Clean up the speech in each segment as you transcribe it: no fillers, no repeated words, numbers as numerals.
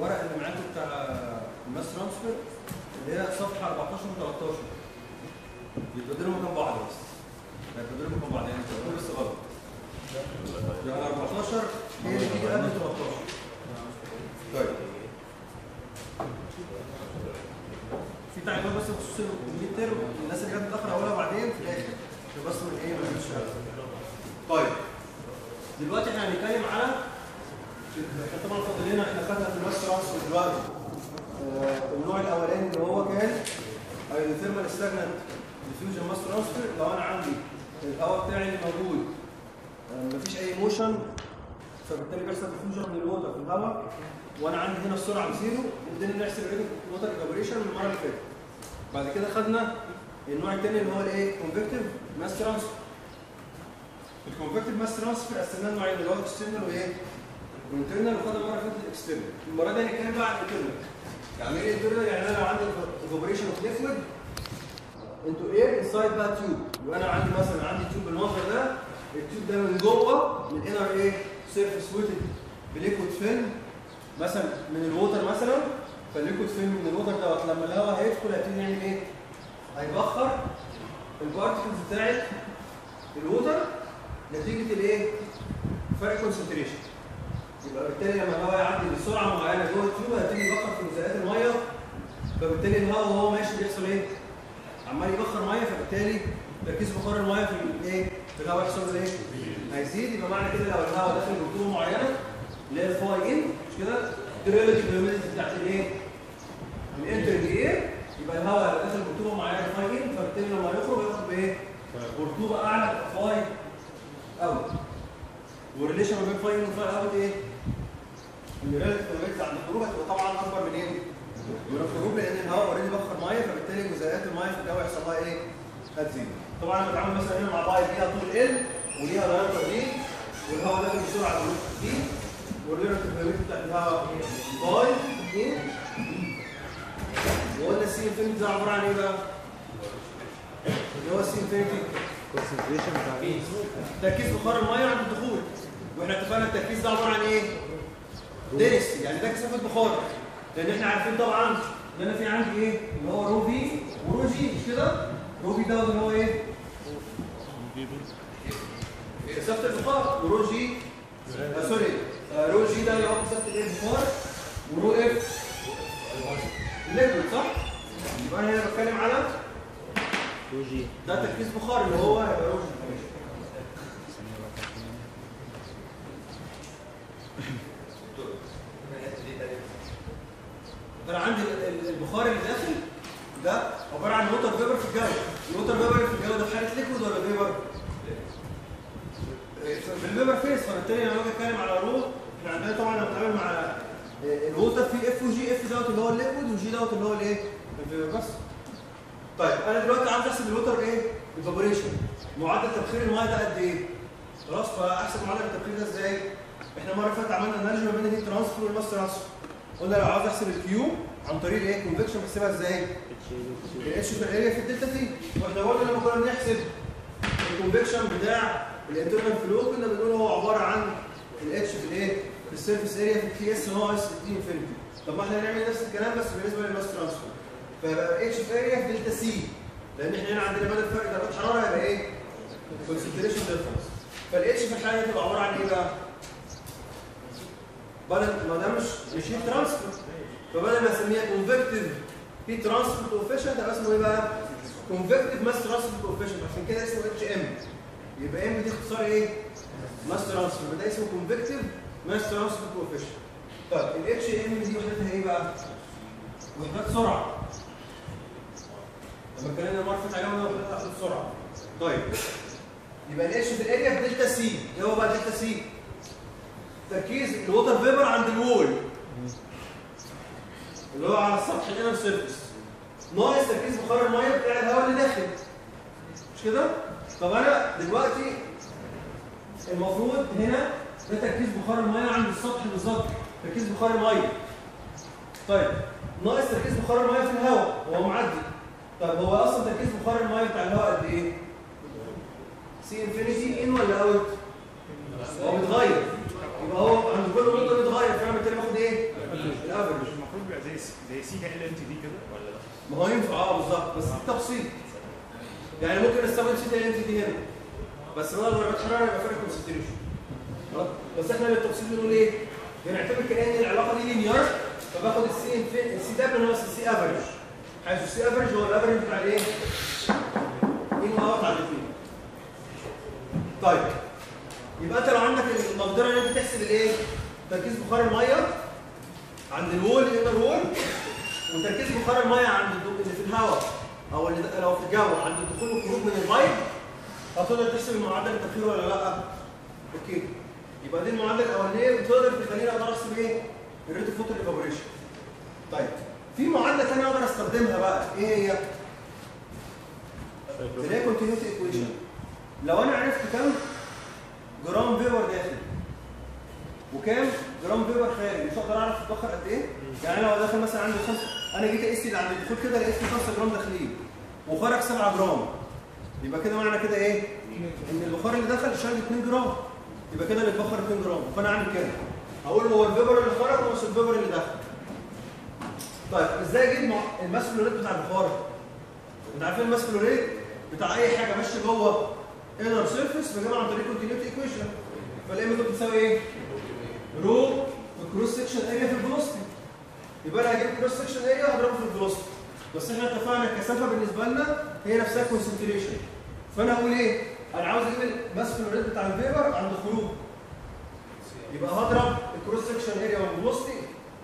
الورق اللي معاكم بتاع الماس ترانسفير اللي هي صفحه 14 و13 يتبدلوا مكان بعض بس. يتبدلوا مكان بعض يعني تقولوا بس غلط. يعني 14 هي اللي بتيجي قبل 13. طيب. في تعليمات بس بخصوص الميد تيرم الناس اللي جت متاخر اولها بعدين في الاخر. بس من ايه ما نجيش. طيب. دلوقتي احنا هنتكلم على طبعا فاضل لنا احنا خدنا في الماس ترانسفير دلوقتي النوع الاولاني اللي هو كان الثيرمال ستاجنانت ديفيوجن ماس ترانسفير. لو انا عندي الهواء بتاعي اللي موجود مفيش اي موشن فبالتالي بيحصل ديفيوجن من الووتر في الهواء وانا عندي هنا السرعه بزيرو نبتدي نحسب ريت الووتر ايفابوريشن من المره اللي فاتت. بعد كده خدنا النوع الثاني اللي هو الايه كونفكتيف ماس ترانسفير. الكونفكتيف ماس ترانسفير قسمناه لنوعين اللي هو اكسترنال وايه؟ انترنال. وخدنا المره اللي فاتت الاكسترنال. المره دي هنتكلم بقى عن الانترنال. يعني ايه انترنال؟ يعني انا لو عندي ايفابوريشن اوف ليكويد انتو اير انسايد بقى تيوب. يبقى انا عندي مثلا عندي تيوب بالمنظر ده، التيوب ده من جوه من انر ايه؟ سيرفيس ويتد بليكويد فيلم مثلا من الووتر مثلا. فالليكويد فيلم من الووتر دوت لما الهواء هيدخل هيبتدي يعمل ايه؟ هيبخر البارتكلز بتاعت الووتر نتيجه الايه؟ فرق كونسنتريشن. يبقى بالتالي لما الهواء يعدي بسرعه معينه جوه التيوب هيبتدي يبخر في جزيئات الميه. فبالتالي الهواء وهو ماشي بيحصل ايه؟ عمال يبخر ميه. فبالتالي تركيز بخار الميه في الايه؟ في الهواء يحصل له ايه؟ هيزيد. يبقى معنى كده لو الهواء داخل برطوبه معينه اللي هي الفاي ان مش كده؟ الريلاتيف هيوميديتي بتاعت الايه؟ الانترنج اير. يبقى الهواء داخل برطوبه معينه فاي ان فبالتالي لما يخرج يخرج بايه؟ برطوبه اعلى فاي اوت. والريليشن ما بين فاي ان وفاي اوت ايه؟ ان الريلاتيف هيوميديتي عند الخروج هتبقى طبعا اكبر من ايه؟ من الخروج لان الهواء اوريدي بخر ميه فبالتالي جزيئات الميه في الجو يحصل لها ايه؟ هتزيد. طبعا انا بتعامل مثلا هنا مع بايب ليها طول ال وليها دايركتور دي والهواء داخل بسرعه دي والريلاتيف هيوميديتي بتاعت الهواء باي ان. وقلنا السي انفينيتي ده عباره عن ايه بقى؟ اللي هو السي انفينيتي كونسنتريشن بتاع تركيز بخار الميه عند الدخول. واحنا اتفقنا التركيز ده عباره عن ايه؟ دنسيتي يعني ده كثافه بخار. لان احنا عارفين طبعا ان انا في عندي ايه؟ اللي هو رو في ورو جي مش كده؟ رو في ده اللي هو ايه؟ كثافه البخار. ورو جي سوري رو جي ده اللي هو كثافه الايه؟ البخار. ورو اف الليكويد صح؟ يبقى انا هنا بتكلم على رو جي ده تركيز بخار اللي هو هيبقى رو جي. انا عندي البخار اللي داخل ده عباره عن ووتر فيبر في الجو. الووتر فيبر في الجو ده في حاله ليكويد ولا فيبر؟ في الفيبر فيس. فبالتالي لما باجي اتكلم على رو احنا عندنا طبعا لما بنتعامل مع الووتر في اف وجي. اف دوت اللي هو الليكويد وجي دوت اللي هو الايه؟ الفيبر بس. طيب انا دلوقتي عاوز احسب الووتر ايه؟ ايفابوريشن. معدل تبخير الميه ده قد ايه؟ خلاص فاحسب معدل التبخير ده ازاي؟ احنا المره اللي فاتت عملنا اناليجي ما بين الهيت ترانسفير والماس ترانسفير. قلنا لو عاوز احسب الكيو عن طريق الايه؟ كونفكشن بحسبها ازاي؟ الاتش في الاريا في الدلتا تي. واحنا قلنا لما كنا بنحسب الكونفكشن بتاع الانترنال فلو كنا بنقول هو عباره عن الاتش في الايه؟ في السيرفيس اريا في التي اس ناقص التي انفينيتي. طب ما احنا هنعمل نفس الكلام بس بالنسبه للماس ترانسفير. فيبقى اتش في اريا في دلتا سي. لان احنا هنا عندنا بدل فرق درجات حراره يبقى ايه؟ كونسنتريشن ديفرنس. فالاتش في الحاله دي تبقى عباره عن ايه بقى؟ بدل ما ده مش هيت ترانسفير فبدل ما اسميها كونفكتيف هيت ترانسفير كوفيشنت هيبقى اسمه ايه بقى؟ كونفكتيف ماس ترانسفير كوفيشنت. عشان كده اسمه اتش ام. يبقى ام دي اختصار ايه؟ ماس ترانسفير. فده اسمه كونفكتيف ماس ترانسفير كوفيشنت. طيب الاتش ام دي وحدتها ايه بقى؟ وحدات سرعه. لما اتكلمنا المره اللي فاتت عليها وحدات سرعه. طيب يبقى الاتش في الاريا في دلتا سي. ايه هو بقى دلتا سي؟ تركيز الووتر فيبر عند الوول اللي هو على السطح الانر سيرفيس ناقص تركيز بخار الميه بتاع الهواء اللي داخل مش كده؟ طب انا دلوقتي المفروض هنا ده تركيز بخار الميه عند السطح بالظبط. تركيز بخار الميه. طيب ناقص تركيز بخار الميه في الهواء وهو معدي. طب هو اصلا تركيز بخار الميه بتاع الهواء قد ايه؟ سي انفينيتي ان ولا اوت؟ هو بيتغير. يبقى هو عند كل نقطه بيتغير. فانا بالتالي باخد ايه؟ الافرج. زي سيكا ال ام تي دي كده ولا لا؟ ما هو ينفع بالظبط بس التفصيل يعني ممكن نستخدم سي تي ال ام تي دي هنا بس بدل درجات حراره يبقى فرق كونسنتريشن خلاص. بس احنا بالتفصيل بنقول ايه؟ بنعتبر كأن العلاقه دي لينير فباخد السي دبليو اللي هو السي افريج حيث السي افريج هو الافريج بتاع الايه؟ ان اوت على الاثنين. طيب يبقى انت لو عندك المقدره ان انت تحسب الايه؟ تركيز بخار الميه عند الوول انر وول وتركيز بخار الميه عند اللي في الهواء او اللي لو في الجو عند الدخول والخروج من البايب هتقدر تحسب المعدل التبخير ولا لا؟ اوكي يبقى دي المعادله الاولانيه بتقدر تخليني اقدر احسب ايه؟ الريت اوف ووتر ايفابوريشن. طيب في معادله ثانيه اقدر استخدمها بقى ايه هي؟ اللي هي كونتينيوتي ايكويشن. لو انا عرفت كم جرام فيبر داخل وكام جرام فيبر خارج مش هقدر اعرف اتبخر قد ايه؟ يعني انا لو داخل مثلا عندي 5 انا جيت اقيس اللي عند الدخول كده لقيت 5 جرام داخلين وخرج 7 جرام يبقى كده معنى كده ايه؟ ان البخار اللي دخل شال 2 جرام يبقى كده اللي اتبخر 2 جرام فانا اعمل كده هقول هو الفيبر اللي خرج ناقص الفيبر اللي دخل. طيب ازاي اجيب الماس فلو ريت بتاع البخار؟ انت عارفين الماس فلو ريت بتاع اي حاجه ماشيه جوه انر سيرفيس بجيبها عن طريق كونتينيوتي ايكويشن فالام دي بتساوي ايه؟ رو في الكروس سكشن اريا في الفيلوسيتي يبقى انا هجيب الكروس سكشن اريا هضربه في الفيلوسيتي بس احنا اتفقنا الكثافه بالنسبه لنا هي نفسها كونسنتريشن فانا اقول ايه؟ انا عاوز اجيب الماس فلو ريت بتاع الفيبر عند الخروج يبقى هضرب الكروس سكشن اريا والفيلوسيتي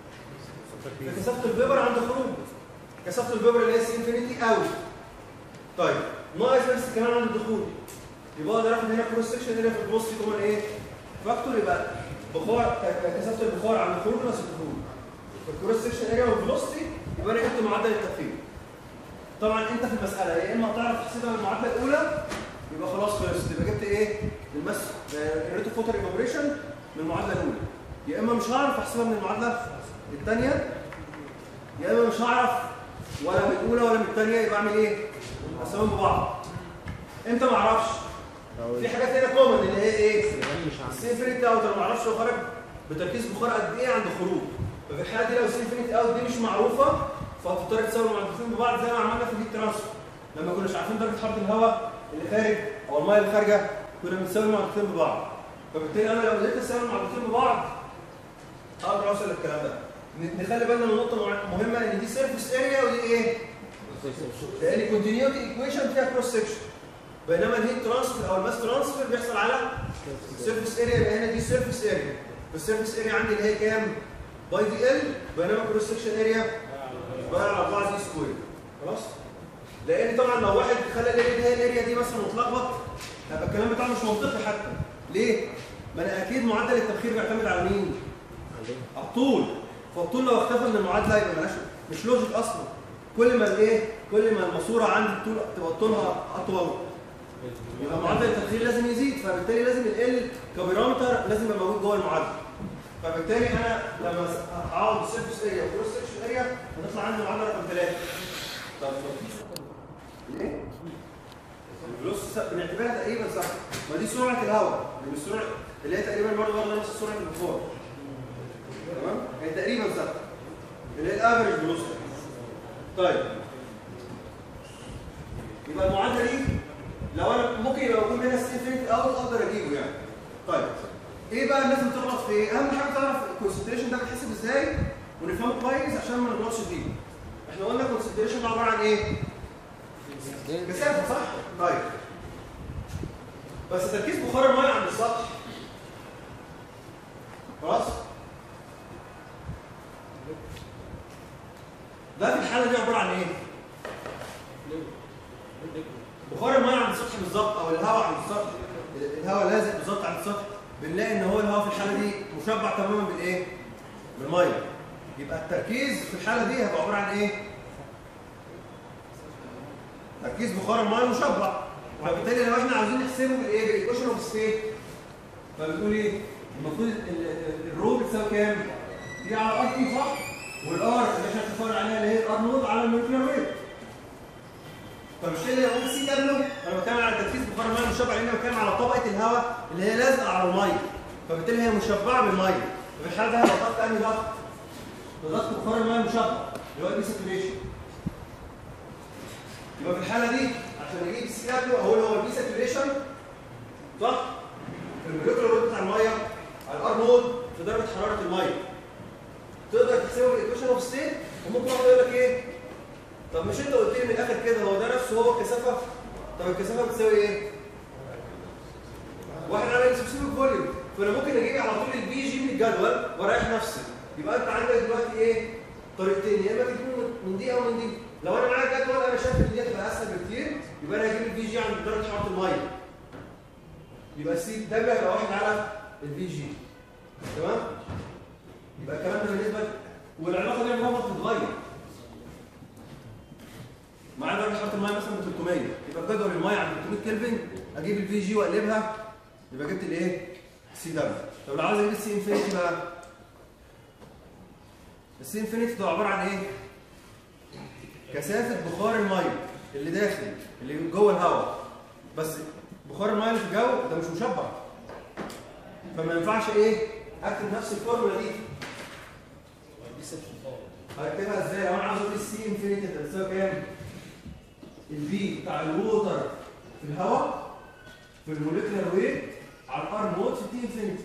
في كثافه الفيبر عند الخروج كثافه الفيبر اللي هي سي انفينيتي اوت. طيب ناقص نفس الكلام عند الدخول يبقى اقدر اخد هنا كروس سكشن اريا في الفيلوسيتي كمان ايه؟ فاكتور يبقى بخار كثافه البخار عند الخروج ناقص الدخول الكروس سكشن اريا والفيلوسيتي يبقى انا جبت معدل التبخير. طبعا انت في المساله يا اما هتعرف تحسبها بالمعادله الاولى يبقى خلاص خلصت يبقى جبت ايه؟ الماس الريت اوف ووتر ايفابوريشن من المعادله الاولى يا اما مش هعرف احسبها من المعادله الثانيه يا اما مش هعرف ولا من الاولى ولا من الثانيه يبقى اعمل ايه؟ احسبهم ببعض. امتى ما اعرفش؟ في حاجات هنا كومن اللي هي ايه؟ السي انفينيتي اوت انا ما اعرفش هو خرج بتركيز بخار قد ايه عند الخروج ففي الحاله دي لو السي انفينيتي اوت دي مش معروفه فهتضطر تساوي المعادلتين ببعض زي ما عملنا في الهيت ترانسفير لما كناش عارفين درجه حراره الهواء اللي خارج او الميه اللي خارجه كنا بنساوي المعادلتين ببعض فبالتالي انا لو قدرت اساوي المعادلتين ببعض اقدر اوصل للكلام ده. نخلي بالنا من نقطه مهمه ان دي سيرفيس اريا ودي ايه؟ لان كونتينيوتي ايكويشن فيها كروس سكشن بينما الهيت ترانسفير او الماس ترانسفير بيحصل على سيرفيس اريا يبقى هنا دي سيرفيس اريا والسيرفيس اريا عندي اللي هي كام؟ باي دي ال بينما كروس سكشن اريا باي على 4 دي سكوير خلاص؟ لان طبعا لو واحد خلى الاريا دي هي الاريا دي مثلا متلخبط هيبقى الكلام بتاعه مش منطقي حتى. ليه؟ ما انا اكيد معدل التبخير بيعتمد على مين؟ على الطول فالطول لو اختفى من المعادله يبقى مالهاش مش لوجيك اصلا. كل ما الايه؟ كل ما الماسوره عندي الطول تبقى طولها اطول يبقى معدل التبخير لازم يزيد فبالتالي لازم ال كبارامتر لازم يبقى موجود جوه المعادله. فبالتالي انا لما اقعد سيرفيس اريا وكروس سكشن اريا هتطلع عندي معادله رقم 3. طب ليه؟ الفلوس بنعتبرها تقريبا صح ما دي سرعه الهواء يعني السرعه اللي هي تقريبا برضه نفس سرعه البخار تمام؟ هي تقريبا صح اللي هي الافريج فيلوسيتي. طيب يبقى المعادله دي لو انا ممكن يبقى موجود منها السي انفينيتي اوت اقدر اجيبه يعني. طيب ايه بقى الناس بتغلط في ايه؟ اهم حاجه تعرف الكونسنتريشن ده بيتحسب ازاي ونفهمه كويس عشان ما نغلطش فيه. احنا قلنا الكونسنتريشن ده عباره عن ايه؟ كثافه صح؟ طيب بس تركيز بخار الميه عند السطح خلاص؟ ده في الحاله دي عباره عن ايه؟ بخار الميه عند السطح بالظبط او الهواء عند السطح الهواء لازق بالظبط عند السطح بنلاقي ان هو الهواء في الحاله دي مشبع تماما بالايه؟ بالميه. يبقى التركيز في الحاله دي هيبقى عباره عن ايه؟ تركيز بخار الميه مشبع فبالتالي لو احنا عاوزين نحسبه بالايه؟ بالايكويشن اوف ستيت فبتقول ايه؟ المفروض الرو بتساوي كام؟ دي على ار تي صح؟ والار اللي احنا اتفقنا عليها اللي هي الار نود على المولكيولر ويت. فبالتالي لو قلت سي دبليو انا بتكلم على تركيز بخار الميه المشبع لان انا بتكلم على طبقه الهواء اللي هي لازقه على الميه فبالتالي هي مشبعه بالميه. ففي الحاله دي هبقى ضغط انهي ضغط؟ ده ضغط بخار الميه المشبع اللي هو البي ساتوريشن. يبقى في الحاله دي عشان نجيب السي دبليو اقول هو البي ساتوريشن صح؟ في الموليكولر ويت بتاع الميه على الار نود في درجه حراره الميه. تقدر تحسبه بالايكويشن اوف ستيت وممكن واحد يقول لك ايه؟ طب مش انت قلت لي من الاخر كده هو ده نفسه هو الكثافه؟ طب الكثافه بتساوي ايه؟ 1 على السبيسيفيك فوليوم، فانا ممكن اجيب على طول البي جي من الجدول واريح نفسي. يبقى انت عندك دلوقتي ايه؟ طريقتين، يا اما تجيب من دي او من دي. لو انا معايا جدول انا شايف ان دي هتبقى اسهل بكتير، يبقى انا هجيب البي جي عند درجه حراره الميه. يبقى السي دبليو هيبقى 1 على البي جي. تمام؟ يبقى الكلام ده بالنسبه والعلاقه دي عمرها ما بتتغير. معايا درجه حراره الميه مثلا ب 300، يبقى جدول الميه عند 300 كلفن اجيب الفي جي واقلبها يبقى جبت الايه؟ سي دبليو. طب لو عاوز اجيب السي انفينيتي بقى، السي انفينيتي ده عباره عن ايه؟ كثافه بخار الميه اللي داخل اللي جوه الهواء، بس بخار الميه اللي في الجو ده مش مشبع، فما ينفعش ايه؟ اكتب نفس الفورمولا دي. هكتبها ازاي؟ لو انا عاوز اقول السي انفينيتي هتساوي كام؟ البي بتاع الووتر في الهواء في الموليكولر ويت على الار نوت في تي انفينيتي.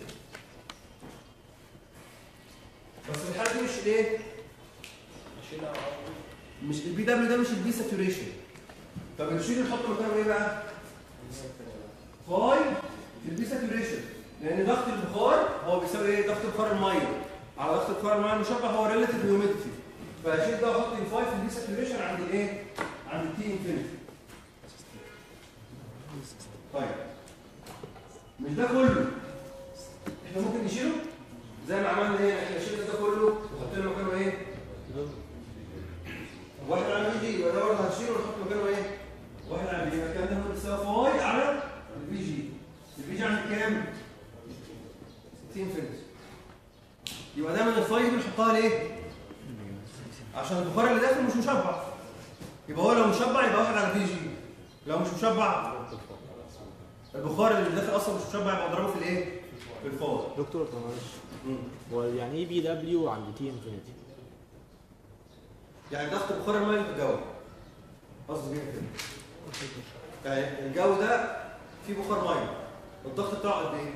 بس في الحاله دي مش ايه؟ مش البي دبليو ده مش البي ساتوريشن، فبنشيل نحط مكانه ايه بقى؟ فاي في البي ساتوريشن، لان ضغط البخار هو بيساوي ايه؟ ضغط بخار الميه على ضغط بخار الميه المشبع هو ريلاتيف هيوميديتي، فاشيل ده واحط الفاي في البي ساتوريشن عند الايه؟ عند التي انفينيتي. طيب مش ده كله احنا ممكن نشيله زي ما عملنا هنا، احنا شلنا ده كله وحطينا مكانه ايه؟ واحد على البي جي، يبقى ده برضه هنشيله ونحط مكانه ايه؟ واحد على البي جي، يبقى الكلام ده هو بيساوي فاي على البي جي. البي جي عند كام؟ 60 فينس. يبقى دايما الفاي دي بنحطها ليه؟ عشان البخار اللي داخل مش مشبع. يبقى هو لو مشبع يبقى واحد على البي جي، لو مش مشبع البخار اللي داخل اصلا مش مشبع يبقى اضربه في الايه؟ في الفاي. دكتور طب معلش، هو يعني ايه بي دبليو عند تي انفينيتي؟ يعني ضغط بخار الميه في الجو. قصدي بيه كده. يعني الجو ده فيه بخار ميه، الضغط بتاعه قد ايه؟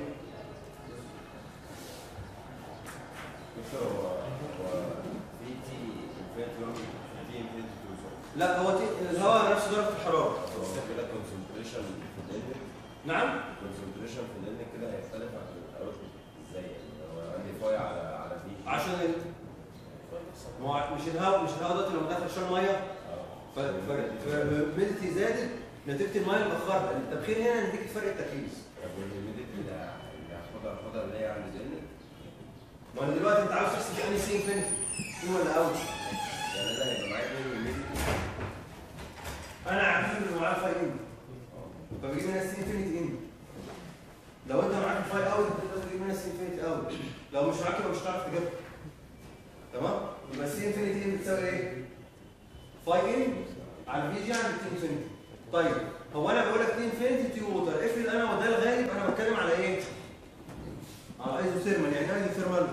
هو في تي انفينيتي 1 تي انفينيتي 2 لا هو الهواء نفس درجه الحراره. بس كده كونسنتريشن في الانلت. نعم؟ كونسنتريشن في الانلت كده هيختلف عن الاوتبوت ازاي؟ يعني لو عندي فاي على دي عشان مش الهواء ده لما دخل شويه ميه فالهيوميديتي زادت نتيجه الميه المبخره. التبخير هنا نتيجه فرق التكييف. طب والهيوميديتي اللي هاخدها اللي هي عند الانلت؟ ما انا دلوقتي انت عاوز تحسب انهي سي انفينيتي؟ ايه ولا اوت؟ يعني ده هيبقى معايا 2 هيوميديتي. انا عارف ان معايا فاي ان فبجيب هنا السي انفينيتي ان. لو انت معاك الفاي اوت تقدر تجيب هنا السي انفينيتي اوت، لو مش معاك يبقى مش هتعرف تجيبها. تمام؟ يبقى السي انفينيتي ان بتساوي ايه؟ فاي ان على الفي جي عند تي انفينيتي. طيب هو انا بقول لك تي انفينيتي تي ووتر، افرض انا وده الغالب انا بتكلم على ايه؟ على ايزوثيرمال. يعني ايه ايزوثيرمال؟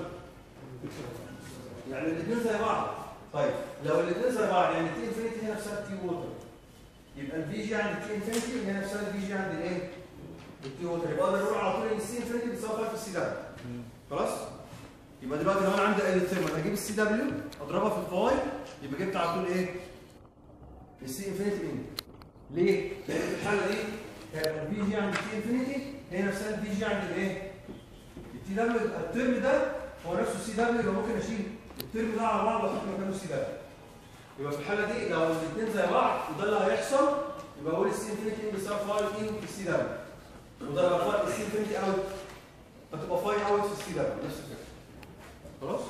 يعني الاثنين زي بعض. طيب لو الاثنين زي بعض يعني تي انفينيتي هي نفسها تي ووتر، يبقى الفي جي عند تي انفينيتي هي نفسها الفي جي عند الايه؟ التي ووتر. يبقى اقدر اقول على طول ان السي انفينيتي بتساوي 5 في السي دبليو. خلاص؟ يبقى دلوقتي لو انا عندي ايزوثيرمال هجيب السي دبليو اضربها في الفاي يبقى جبت على طول ايه؟ السي انفينيتي ان. ليه؟ لان في الحاله دي هيبقى الفي جي عند تي انفينيتي هي نفسها الفي جي عند الايه؟ التي دبليو. الترم ده هو نفسه السي دبليو، يبقى ممكن اشيل الترم ده على بعض واحط مكانه السي دبليو. يبقى في الحاله دي لو الاثنين زي بعض وده اللي هيحصل يبقى اقول السي انفينيتي ان بيساوي فاي ان في السي دبليو، وده لو فاي السي انفينيتي اوت هتبقى فاي اوت في السي دبليو نفس الفكره. خلاص؟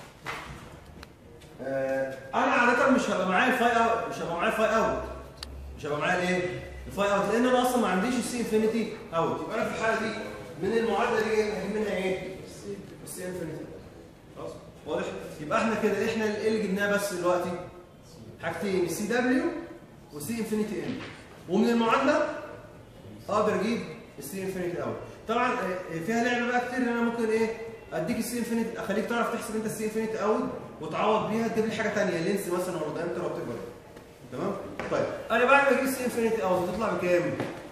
انا عاده مش هبقى معايا الفاي اوت، مش هبقى معايا الفاي اوت، مش هبقى معايا الايه؟ الفاي اوت، لان انا اصلا ما عنديش السي انفينيتي اوت. يبقى انا في الحاله دي من المعادله دي هجيب منها ايه؟ السي انفينيتي. خلاص؟ واضح؟ يبقى احنا كده احنا ايه اللي جبناه بس دلوقتي؟ حاجتين، السي دبليو والسي انفينيتي ان. ومن المعادله اقدر اجيب السي انفينيتي اوت. طبعا فيها لعبه بقى كتير ان انا ممكن ايه؟ اديك السي انفينيتي اخليك تعرف تحسب انت السي انفينيتي اوت وتعوض بيها تجيب لي حاجه ثانيه لينس مثلا ولا دايمتر ولا تكبر. تمام؟ طيب انا بعد ما اجيب السي انفينيتي اوت هتطلع بكام؟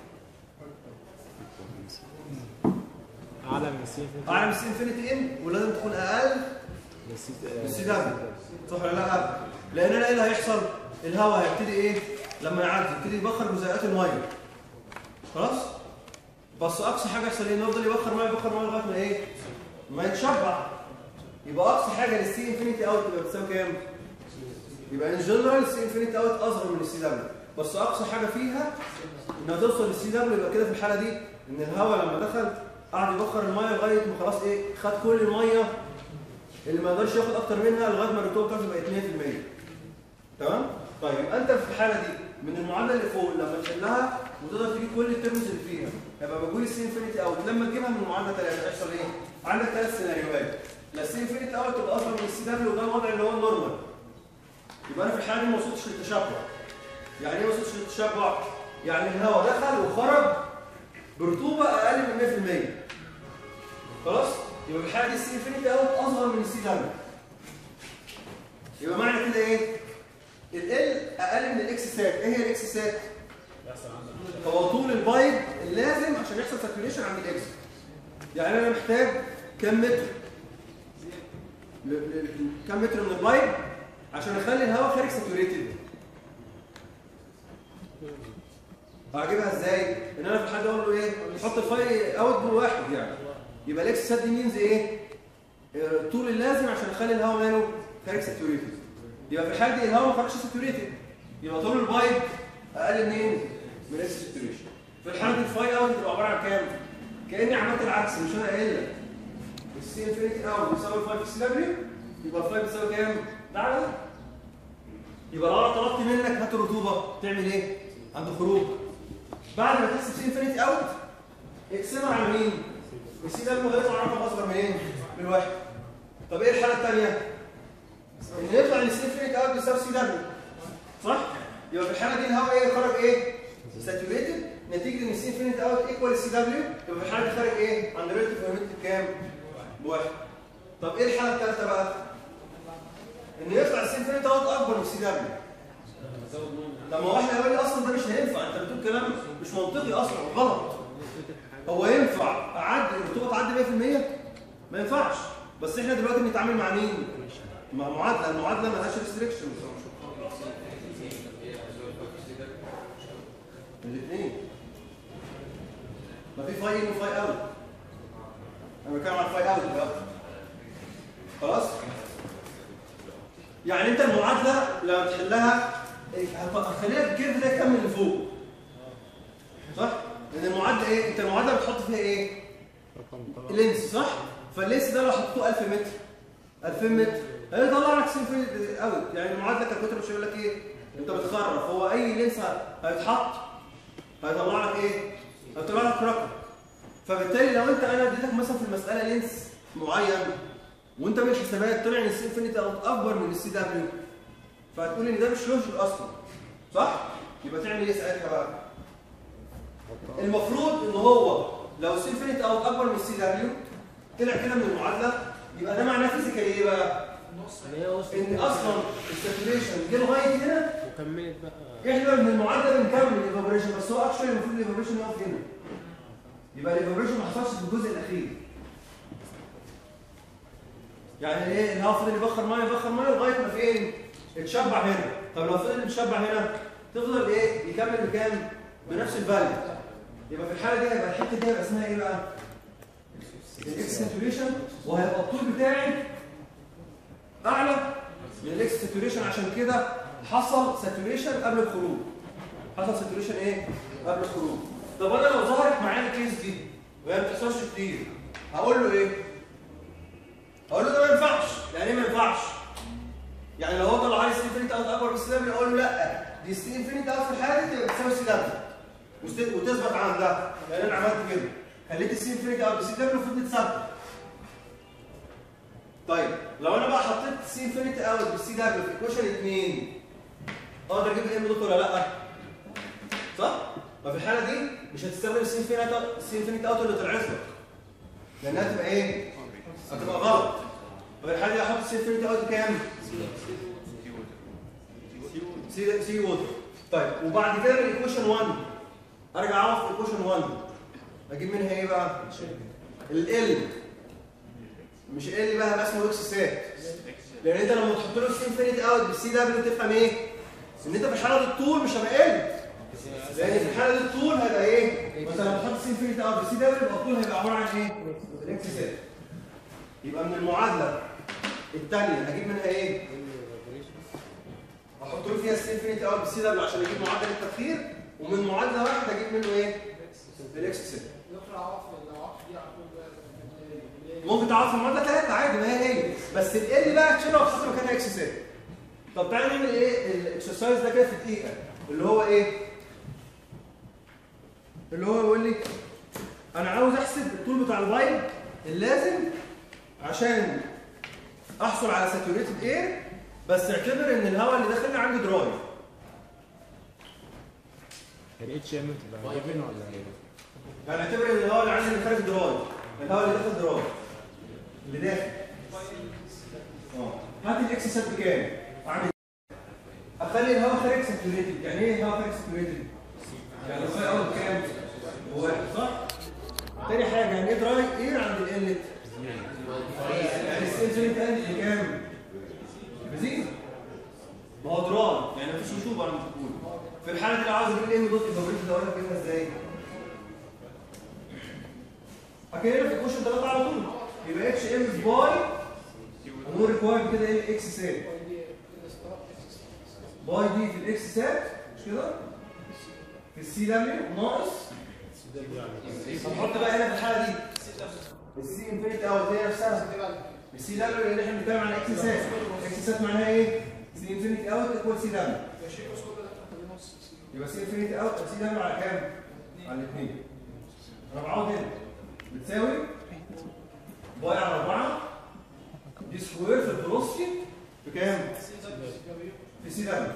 اعلى من السي انفينيتي. اعلى من السي انفينيتي ان ولازم تكون اقل من السي دبليو. صح ولا لا؟ لان انا ايه اللي هيحصل؟ الهواء هيبتدي ايه؟ لما يعدي يبتدي يبخر جزيئات الميه. خلاص؟ بس اقصى حاجه يحصل ايه؟ انه يفضل يبخر ميه لغايه ما ايه؟ ما يتشبع. يبقى اقصى حاجه للسي انفينيتي اوت تبقى بتساوي كام؟ يبقى ان جنرال السي انفينيتي اوت اصغر من السي دبليو، بس اقصى حاجه فيها انها توصل للسي دبليو. يبقى كده في الحاله دي ان الهواء لما دخل قعد يبخر الميه لغايه ما خلاص ايه؟ خد كل الميه اللي ما يقدرش ياخد اكتر منها لغايه ما الرطوبه بتاعته بقت 100%. تمام؟ طيب يبقى انت في الحاله دي من المعادله اللي فوق لما تحلها وتقدر تجيب كل الترمز اللي فيها هيبقى بقول السي انفينيتي اوت. لما تجيبها من المعادله 3 هيحصل ايه؟ عندك 3 سيناريوهات. لا السي انفينيتي اوت تبقى اصغر من السي دبليو وده الوضع اللي هو النورمال. يبقى انا في الحاله دي ما وصلتش للتشبع. يعني ايه ما وصلتش للتشبع؟ يعني الهواء دخل وخرج برطوبه اقل من 100%. خلاص؟ يبقى في الحاله دي السي انفينيتي اوت اصغر من السي دبليو. يبقى معنى كده ايه؟ ال اقل من الاكس سات. ايه هي الاكس سات؟ هو طول البايب اللازم عشان يحصل ساتوريشن عند الاكس. يعني انا محتاج كم متر؟ كم متر من البايب عشان اخلي الهواء خارج ساتوريتد. هجيبها ازاي؟ ان انا في الحاله دي اقول له ايه؟ حط الفاي اوت بواحد يعني. يبقى الاكس سات دي مينز ايه؟ الطول اللازم عشان اخلي الهواء ماله خارج ساتوريتد. يبقى في الحاله دي الهواء ما خرجش ساتوريتد، يبقى طول البايب اقل منين؟ من اكس ساتوريشن. في الحاله دي الفاي اوت تبقى عباره عن كام؟ كاني عملت العكس. مش انا قايل لك السي انفينيتي اوت بيساوي الفاي في السي دبليو، يبقى الفاي بيساوي كام؟ ده على ده. يبقى لو انا طلبت منك هات الرطوبه تعمل ايه؟ عند الخروج بعد ما تحسب سي انفينيتي اوت اقسمها على مين؟ السي دبليو هيطلع رقم اصغر منين؟ من واحد. طب ايه الحاله الثانيه؟ ان يطلع ان السي انفينيتي اوت بيساوي سي دبليو. صح؟ يبقى في الحاله دي الهواء ايه؟ خرج ايه؟ ساتوريتد نتيجه ان السي انفينيتي اوت ايكوال السي دبليو. يبقى في الحاله دي خارج ايه؟ عند ريلتيف هيوميديتي بكام؟ بواحد. طب ايه الحاله الثالثه بقى؟ ان يطلع السي انفينيتي اوت اكبر من السي دبليو. طب ما هو احنا قلنا اصلا ده مش هينفع. انت بتقول كلام مش منطقي اصلا غلط. هو ينفع اعدي الرطوبه تعدي 100%؟ ما ينفعش. بس احنا دلوقتي بنتعامل مع مين؟ مع معادله. المعادله ما لهاش ريستريكشن. الاثنين ما في فاي ان وفاي اوت. انا بتكلم عن فاي اوت دلوقتي. خلاص؟ يعني انت المعادله لما تحلها هتخليها الكيرف ده يكمل لفوق. صح؟ لان المعادله ايه؟ انت المعادله بتحط فيها ايه؟ اللينس. صح؟ فاللينس ده لو حطيته 1000 متر 2000 متر هيطلع لك سي انفينيتي اوت. يعني المعادله كالكتر مش هيقول لك ايه؟ انت بتخرف. هو اي لينس هيتحط هيطلع لك ايه؟ هيطلع لك رقم. فبالتالي لو انا اديتك مثلا في المساله لينس معين وانت من الحسابات طلع ان السي انفينيتي اوت اكبر من السي دبليو، فهتقول ان ده مش لوجيك اصلا. صح؟ يبقى تعمل ايه ساعتها بقى؟ المفروض ان هو لو السي انفينيتي اوت اكبر من السي دبليو طلع كده من المعادله، يبقى ده معناه فيزيكالي ايه بقى؟ ان اصلا الساتوريشن جه لغايه هنا وكملت بقى. احنا من المعادله بنكمل الايفابوريشن، بس هو اكشولي المفروض الايفابوريشن يقف هنا. يبقى الايفابوريشن ما حصلش في الجزء الاخير. يعني ايه؟ الهواء فضل يبخر ميه لغايه ما فين؟ اتشبع هنا. طب لو فضل يتشبع هنا تفضل ايه؟ يكمل بكام؟ بنفس الفاليو. يبقى في الحاله دي هيبقى الحته دي هيبقى اسمها ايه بقى؟ الاكس ساتوريشن، وهيبقى الطول بتاعي اعلى من الاكس ساتوريشن. عشان كده حصل ساتوريشن قبل الخروج. حصل ساتوريشن ايه؟ قبل الخروج. طب انا لو ظهرت معايا الكيس دي وهي ما بتحصلش كتير هقول له ايه؟ هقول له ده ما ينفعش. يعني ايه ما ينفعش؟ يعني لو هو طلع لي سي انفينيتي اوت اكبر من السي دبليو اقول له لا، دي السي انفينيتي اوت في الحاله دي بتساوي سي دبليو وتثبت عندها. لان انا عملت كده خليت السي انفينيتي اوت بسي دبليو وفضلت ثابته. طيب لو انا بقى حطيت سي انفينيتي اوت بالسي دبليو في ايكويشن 2 اقدر اجيب الام دوت ولا لا؟ صح؟ ففي الحاله دي مش هتستخدم السي انفينيتي اوت اللي طلعت لك، لانها تبقى ايه؟ هتبقى غلط. ففي الحاله دي احط السي انفينيتي اوت بكام؟ سي ووتر. طيب وبعد كده من الايكويشن 1 ارجع اعرف في الايكويشن 1 اجيب منها ايه بقى؟ ال مش ال بقى هيبقى اسمه اكس سات، لان انت لما تحط له سي انفينيتي اوت بالسي دبليو تفهم ايه؟ ان انت في الحاله دي الطول مش هيبقى ال، لان في الحاله دي الطول هيبقى ايه؟ مثلا لما تحط سي انفينيتي اوت بالسي دبليو يبقى الطول هيبقى عباره عن ايه؟ الاكس سات. يبقى من المعادله الثانيه هجيب منها ايه؟ احط له فيها السي انفينيتي اوت بالسي دبليو عشان اجيب معدل التبخير، ومن معادله واحده اجيب منه ايه؟ الاكس سات. ممكن تعرف في المعادله 3 عادي ما هي بس ال بقى تشيلها وتحط مكانها اكس سات. طب تعالى نعمل ايه الاكسرسايز ده كده في دقيقه، اللي هو ايه؟ اللي هو يقول لي انا عاوز احسب الطول بتاع البايب اللازم عشان احصل على ساتوريتد اير، بس اعتبر ان الهواء اللي داخل لي عندي دراي. الاتش ام تبقى جيفن ولا ايه؟ يعني اعتبر ان الهواء اللي عندي اللي خارج دراي، الهواء اللي داخل دراي اللي داخل. هات الاكس سات بكام؟ اعمل اخلي الهواء خارج ساتوريتد. يعني ايه الهواء خارج ساتوريتد؟ يعني الهواء اول كام؟ هو صح؟ تاني حاجه يعني ايه دراي اير عند الانلت؟ يعني السنسوري انلت بكام؟ بزيرو. ما هو دراي يعني مفيش رطوبه عند الدخول. في الحاله دي لو عاوز اجيب الام دوت ايفابوريتد اقول لك اجيبها ازاي؟ هكذا في الكوشن 3 على طول يبقى اتش ام باي ونور ريكوايرد كده ايه الاكس سات باي دي في الاكس سات مش كده؟ في السي دبليو ناقص هنحط بقى هنا في الحاله دي السي انفينيتي اوت هي نفسها السي دبليو لان احنا بنتكلم عن اكس سات. اكس سات معناها ايه؟ سي انفينيتي اوت ايكوال سي دبليو. يبقى سي انفينيتي اوت سي دبليو على كام؟ على الاثنين. انا بعوض هنا بتساوي باي على 4 دي سكوير في الفيلوسيتي بكام؟ في سي دبليو.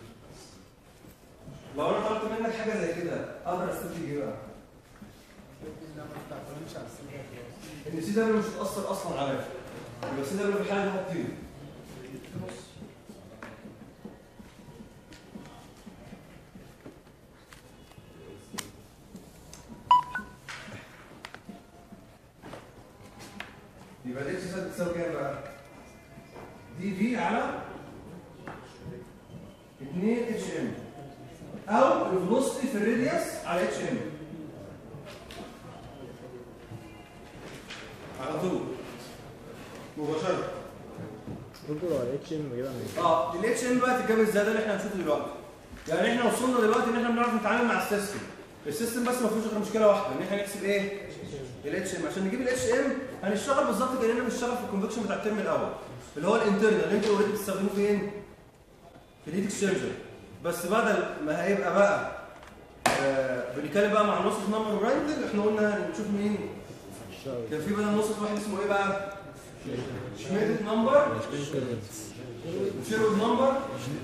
لو انا طلبت منك حاجه زي كده اقدر استنتج ايه بقى؟ ان سي دبليو مش هتاثر اصلا عليا، يبقى سي دبليو في الحاله دي هتطير. يبقى الاكس سات بتساوي كام بقى؟ دي في على 2 اتش ام او الفيلوسيتي في الراديوس على اتش ام على طول مباشره. دكتور هو الاتش ام بجيبها منين؟ الاتش ام بقى تتجاب ازاي؟ ده اللي احنا هنشوفه دلوقتي. يعني احنا وصلنا دلوقتي ان احنا بنعرف نتعامل مع السيستم. السيستم بس ما فيهوش غير مشكله واحده ان احنا نحسب ايه؟ الاتش ام. عشان نجيب الاتش ام هنشتغل بالظبط كاننا بنشتغل في الكونفكشن بتاع الترم الاول اللي هو الانترنال اللي انتوا اوريدي بتستخدموه فين؟ في الهيت اكسشينجر. بس بدل ما هيبقى بقى بنتكلم بقى مع نصف نمبر ورايندر احنا قلنا نشوف مين؟ كان في بدل نصف واحد اسمه ايه بقى؟ شميدت نمبر وشيرود نمبر.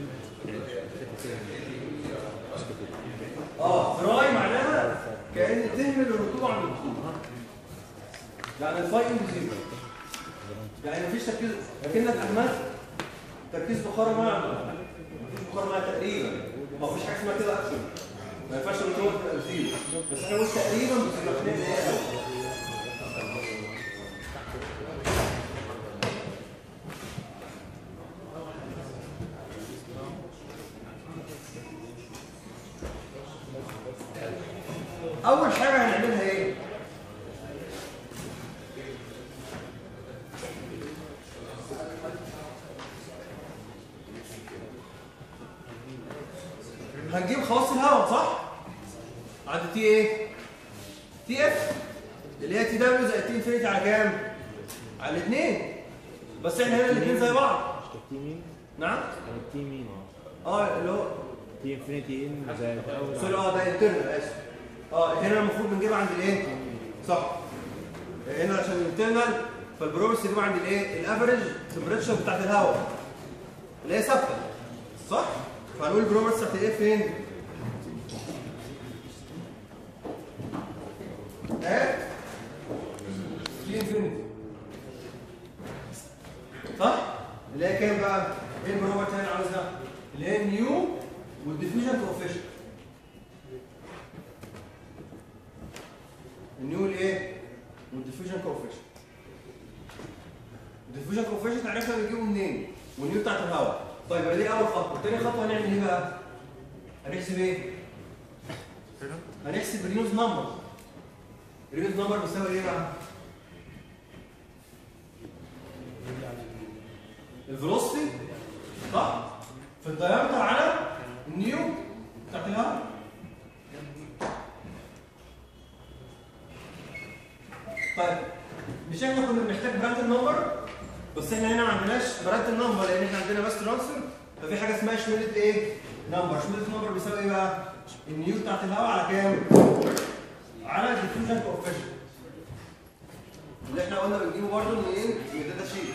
دراي معناها كأن تهمل الرطوبة عن الرطوبة. يعني الفاينل زيرو. يعني مفيش تركيز لكنك أهملت تركيز بخار مع بخار مع تقريبا. ما فيش حاجة اسمها كده أكشن. ما ينفعش الرطوبة تبقى زيرو. بس احنا قلت تقريبا بتبقى في ايه؟ أول حاجة هنعملها إيه؟ هنجيب خواص الهواء صح؟ عند تي إيه؟ تي إف اللي هي تي دبليو زائد تي انفينيتي على كام؟ على الاثنين. بس إحنا هنا الاثنين زي بعض. مش تي مين؟ نعم؟ تي مين؟ اللي هو تي انفينيتي ان زائد اول. سوري ده انترنال اسف. هنا المفروض بنجيبها عند الايه؟ صح. هنا عشان الانترنال فالبروبرس بنجيبها عند الايه؟ الافريج تمبريتشر بتاعت الهواء اللي هي ثابته صح؟ فهنقول البروبرس بتاعت الايه فين؟ تي انفينيتي صح؟ اللي هي كام بقى؟ اللي هي النيو والديفيوجن كوفيشنت. النيو الايه؟ والديفيوجن كوفيشنت. الديفيوجن كوفيشنت عرفنا بنجيبه منين؟ والنيو بتاعت الهواء. طيب يبقى دي اول خطوه، تاني خطوه هنعمل ايه بقى؟ هنحسب ايه؟ هنحسب الرينولدز نمبر. الرينولدز نمبر بيساوي ايه بقى؟ الفيلوسيتي صح؟ في الدايمتر على النيو بتاعت الهواء. طيب مش احنا كنا بنحتاج براند النمبر؟ بس احنا هنا ما عندناش براند النمبر لان احنا عندنا بس ترانسفير، ففي حاجه اسمها شميلت ايه؟ نمبر. شميلت نمبر بيساوي ايه بقى؟ النيو بتاعت الهواء على كام؟ على الديفيوجن كوفيشنت. اللي احنا قلنا بنجيبه برضه منين؟ من الداتا شيت.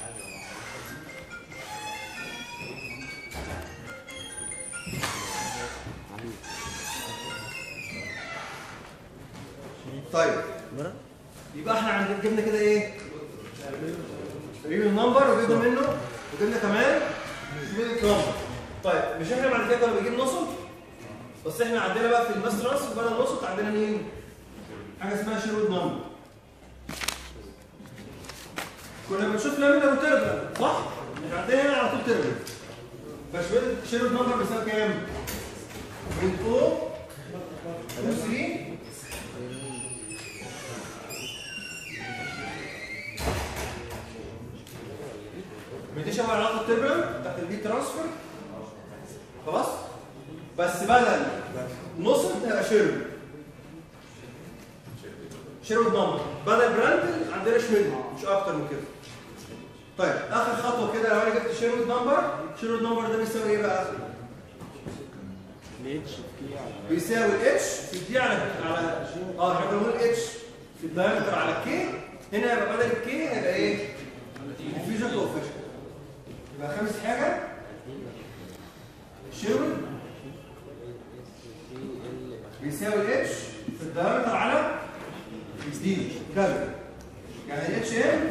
طيب يبقى احنا عندنا جبنا كده ايه؟ ريل نمبر وجبنا منه وجبنا كمان شميلت نمبر. طيب مش احنا بعد كده كنا بنجيب نصب؟ بس احنا عندنا بقى في الماس ترانسفير بدل النصب عندنا مين؟ حاجه اسمها شيرود نمبر. كنا بنشوف لامينار وتربل صح؟ احنا عندنا هنا على طول تربل. فشيرود نمبر بيساوي كام؟ من 2 3 دي شبه علاقه التربل بتاعت البيت ترانسفير خلاص؟ بس بدل نص هيبقى شيرود نمبر. بدل براندل عندنا شميل مش اكتر من كده. طيب اخر خطوه كده لو انا جبت شيرود نمبر ده بيساوي ايه بقى؟ الاتش بيساوي الاتش في الدي على احنا بنقول الاتش في الدايمتر على الكي. هنا يبقى بدل الكي هيبقى ايه؟ الديفيوجن كوفيشنت. يبقى خامس حاجه شيرود بيساوي الاتش في الدايمتر على دي كذا. يعني الاتش ام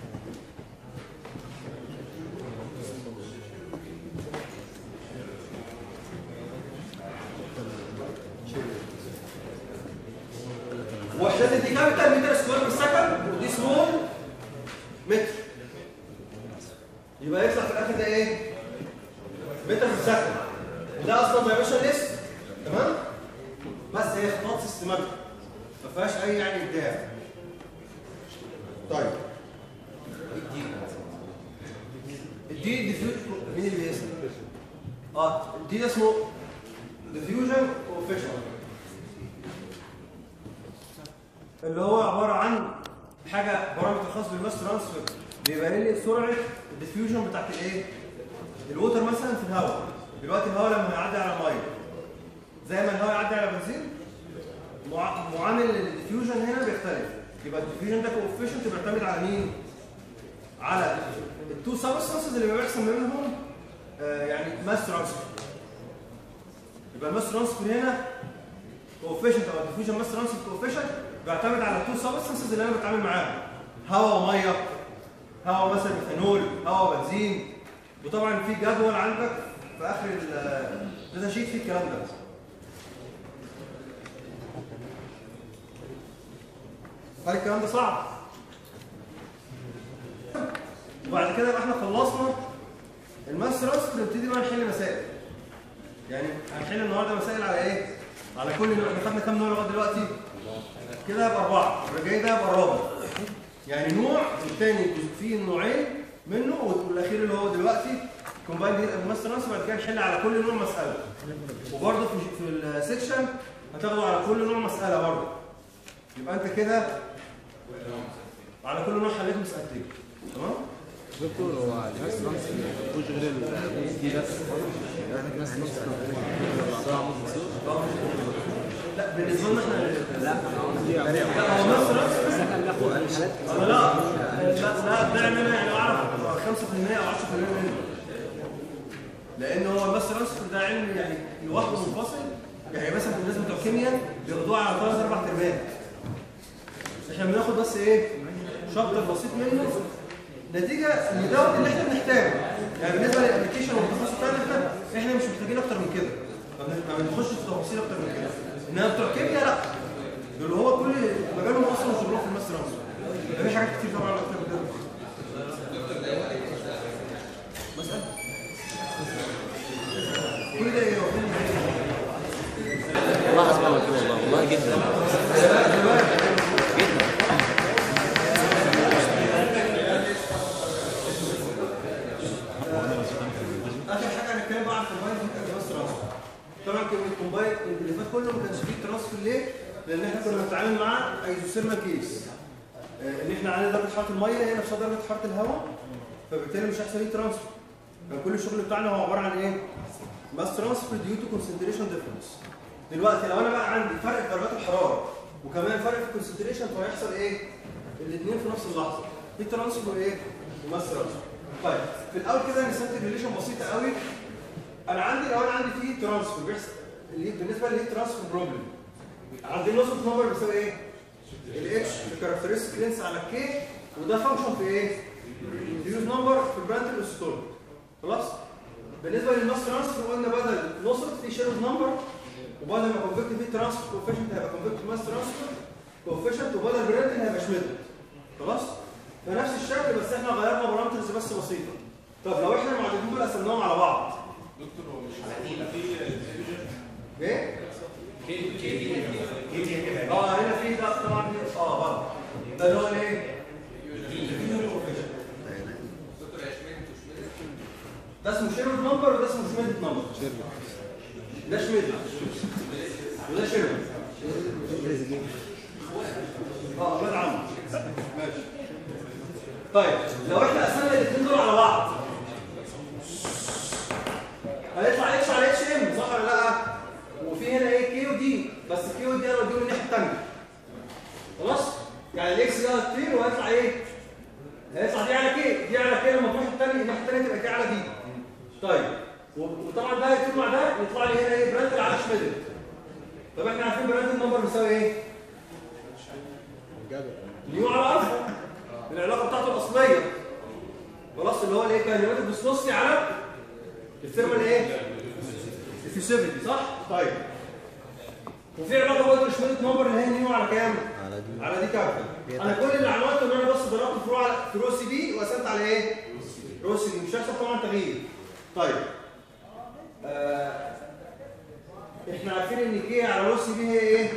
وحدات الدي كابيتال متر سكوير في السكند ودي سمول متر. يبقى يطلع في الاخر ده ايه؟ متر في السكند. وده اصلا دايمنشن ليست تمام؟ بس هي خطوات سيستماتيك ما فيهاش اي يعني ابداع. طيب الدي ديفيوجن مين اللي اسمه؟ الدي ده اسمه ديفيوجن كوفيشنت اللي هو عباره عن حاجه بارامتر خاص بالماس ترانسفير بيبين لي سرعه الديفيوجن بتاعت الايه؟ الووتر مثلا في الهواء. دلوقتي الهواء لما هيعدي على ميه زي ما الهواء يعدي على بنزين معامل الديفيوجن هنا بيختلف. يبقى الديفيوجن ده كوفيشنت بيعتمد على مين؟ على التو سبستانسز اللي بيحصل منهم يعني ماس ترانسفير. يبقى الماس ترانسفير هنا كوفيشنت او الديفيوجن ماس ترانسفير كوفيشنت بيعتمد على التو سبستانسز اللي انا بتعامل معاهم، هواء وميه، هواء مثلا ميثانول، هواء بنزين. وطبعا في جدول عندك في اخر الداتا شيت في الكلام ده. هل الكلام ده صعب؟ وبعد كده يبقى احنا خلصنا الماس ترانسفير نبتدي بقى نحل مسائل. يعني هنحل النهارده مسائل على ايه؟ على كل نوع. احنا خدنا كام نوع لغايه دلوقتي؟ كده يبقى 4، واللي جاي ده يبقى الرابع. يعني نوع والثاني فيه نوعين منه والاخير اللي هو دلوقتي كومبايند هيت اند ماس ترانسفير. بعد كده نحل على كل نوع مساله. وبرده في السكشن هتاخدوا على كل نوع مساله برده. يبقى انت كده على كل نوع حليت مسألتين. تمام؟ دكتور هو الماس ترانسفير مفيهوش غير دي بس؟ يعني الماس ترانسفير لا بالنسبه لنا احنا لا انا قصدي هو ماس ترانسفير سكن له الحالات لا ده منها يعني اعرف 5% او 10% منه. لان هو الماس ترانسفير ده علم يعني لوحده منفصل. يعني مثلا الناس بتوع الكيمياء بياخدوها على 3-4 ترمات. احنا بناخد بس ايه؟ شابتر بسيط منه نتيجه لدوت اللي احنا بنحتاجه. يعني بالنسبه للابلكيشن والتخصص بتاعنا احنا ما بنخش في تفاصيل اكتر من كده. انما بتوع كيمياء لا، دول هو كل مجالهم اصلا شغلهم في الماس ترانسفير. مفيش حاجات كتير طبعا اكتر من كده. مثلا كل ده ايه؟ والله حسب الله كده، والله جدا جدا. اخر حاجه هنتكلم بقى عن الكومبايند ادفانس ترانسفير. طبعا كلمه كومبايند اللي فات كله ما كانش فيه ترانسفير ليه؟ لان احنا كنا بنتعامل مع ايزوثيرمال كيس. ان احنا عندنا درجه حراره الميه هي نفسها درجه حراره الهواء، فبالتالي مش هيحصل فيه ترانسفير. كان كل الشغل بتاعنا هو عباره عن ايه؟ ماس ترانسفير ديو تو كونسنتريشن ديفرنس. دلوقتي لو انا بقى عندي فرق في درجات الحراره وكمان فرق في الكونسنتريشن، فهيحصل ايه؟ الاثنين في نفس اللحظه. في ترانسفير وايه؟ وماس ترانسفير. طيب في الاول كده نستنتج ريليشن بسيطه قوي. انا عندي لو انا عندي فيه ترانسفير بيحصل اللي بالنسبه للهيت ترانسفير بروبلم، عندي نصف نمبر بيساوي ايه؟ الاتش في كاركترستيك لينس على الكي، وده فانكشن في ايه؟ اليوز نمبر في البرانتل والستول. خلاص؟ بالنسبه للماس ترانسفير قلنا بدل نصف في شيرز نمبر، وبدل ما كونفكت فيه ترانسفير كوفيشنت هيبقى كونفكت ماس ترانسفير كوفيشنت، وبدل برانتل هيبقى شميدل. خلاص؟ فنفس الشكل بس احنا غيرنا بارامترز بس بسيطه. طب لو احنا المعادلتين دول قسمناهم على بعض، دكتور هو مش في ايه؟ كي كده هنا في ده طبعا برضه ده اللي هو الايه؟ ده اسمه شيرود نمبر وده اسمه شميدت نمبر. ده شميدت وده شيرود. ولاد عم ماشي. طيب لو احنا قسمنا الاثنين دول على بعض هيطلع اتش على اتش ام، صح ولا لا؟ وفي هنا ايه؟ كي ودي، بس كي ودي انا بديهم الناحيه الثانيه. خلاص؟ يعني الاكس ده هتطير وهيطلع ايه؟ هيطلع دي على كي، دي على كي لما تروح الثانيه تبقى كي على دي. طيب وطبعا ده هيطير مع ده يطلع لي هنا ايه؟ برانتل على شميدل. طب احنا عارفين برانتل نمبر بيساوي ايه؟ نيو على الفا، العلاقه بتاعته الاصليه. خلاص اللي هو الايه؟ كاينيماتيك فيسكوستي على الثيرمال ايه؟ الفيسيبيليتي، صح؟ طيب وفي علاقه برضه شميدت نمبر اللي هي نيو على كام؟ على دي كام؟ انا كل اللي عملته ان انا بس ضربت في رو سي بي وقسمت على ايه؟ رو سي بي، مش هيحصل طبعا تغيير. طيب احنا عارفين ان كي على رو سي بي هي ايه؟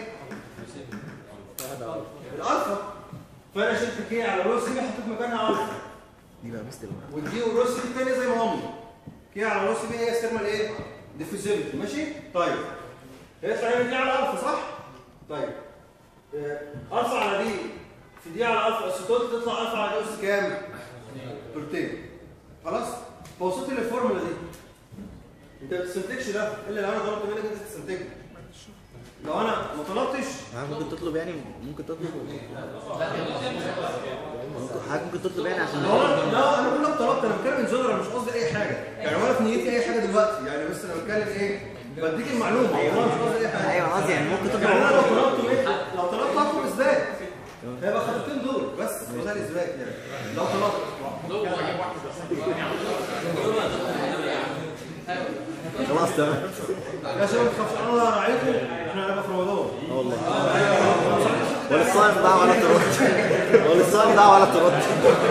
الالفا. فانا شلت كي على رو سي بي حطيت مكانها الفا. دي بقى مستر ودي والرو سي بي الثانيه زي ما هم. كي على رو سي بي هي الثيرمال ايه؟ ديفيوزيبيلتي. ماشي؟ طيب هيطلع هنا دي على الفا، صح؟ طيب الفا على دي في دي على الفا اسيتوت تطلع الفا على دي اس كام؟ تلتين. خلاص؟ فوصلت للفورمولا دي. انت ما بتستنتجش ده الا لو انا طلبت منك انت تستنتجه. لو انا ما طلبتش ممكن تطلب، يعني ممكن تطلب حضرتك ممكن تطلب يعني عشان لا انا بقول لك طلبت، انا بتكلم ان جنرال مش قصدي اي حاجه، يعني ولا في نيتي اي حاجه دلوقتي، يعني بس انا بتكلم ايه؟ بديك المعلومه. ايوه مش قصدي اي حاجه. ايوه قصدي يعني ممكن تطلب، يعني انا لو طلبت ايه؟ لو طلبت اطلب اثبات هيبقى خطوتين دول بس، وده الاثبات يعني لو طلبت خلاص تمام يا شباب ما تخافش، انا راعيكم، احنا هنبقى في رمضان. والله ولا الصائم ده ولا ترد، ولا الصائم ده ولا ترد.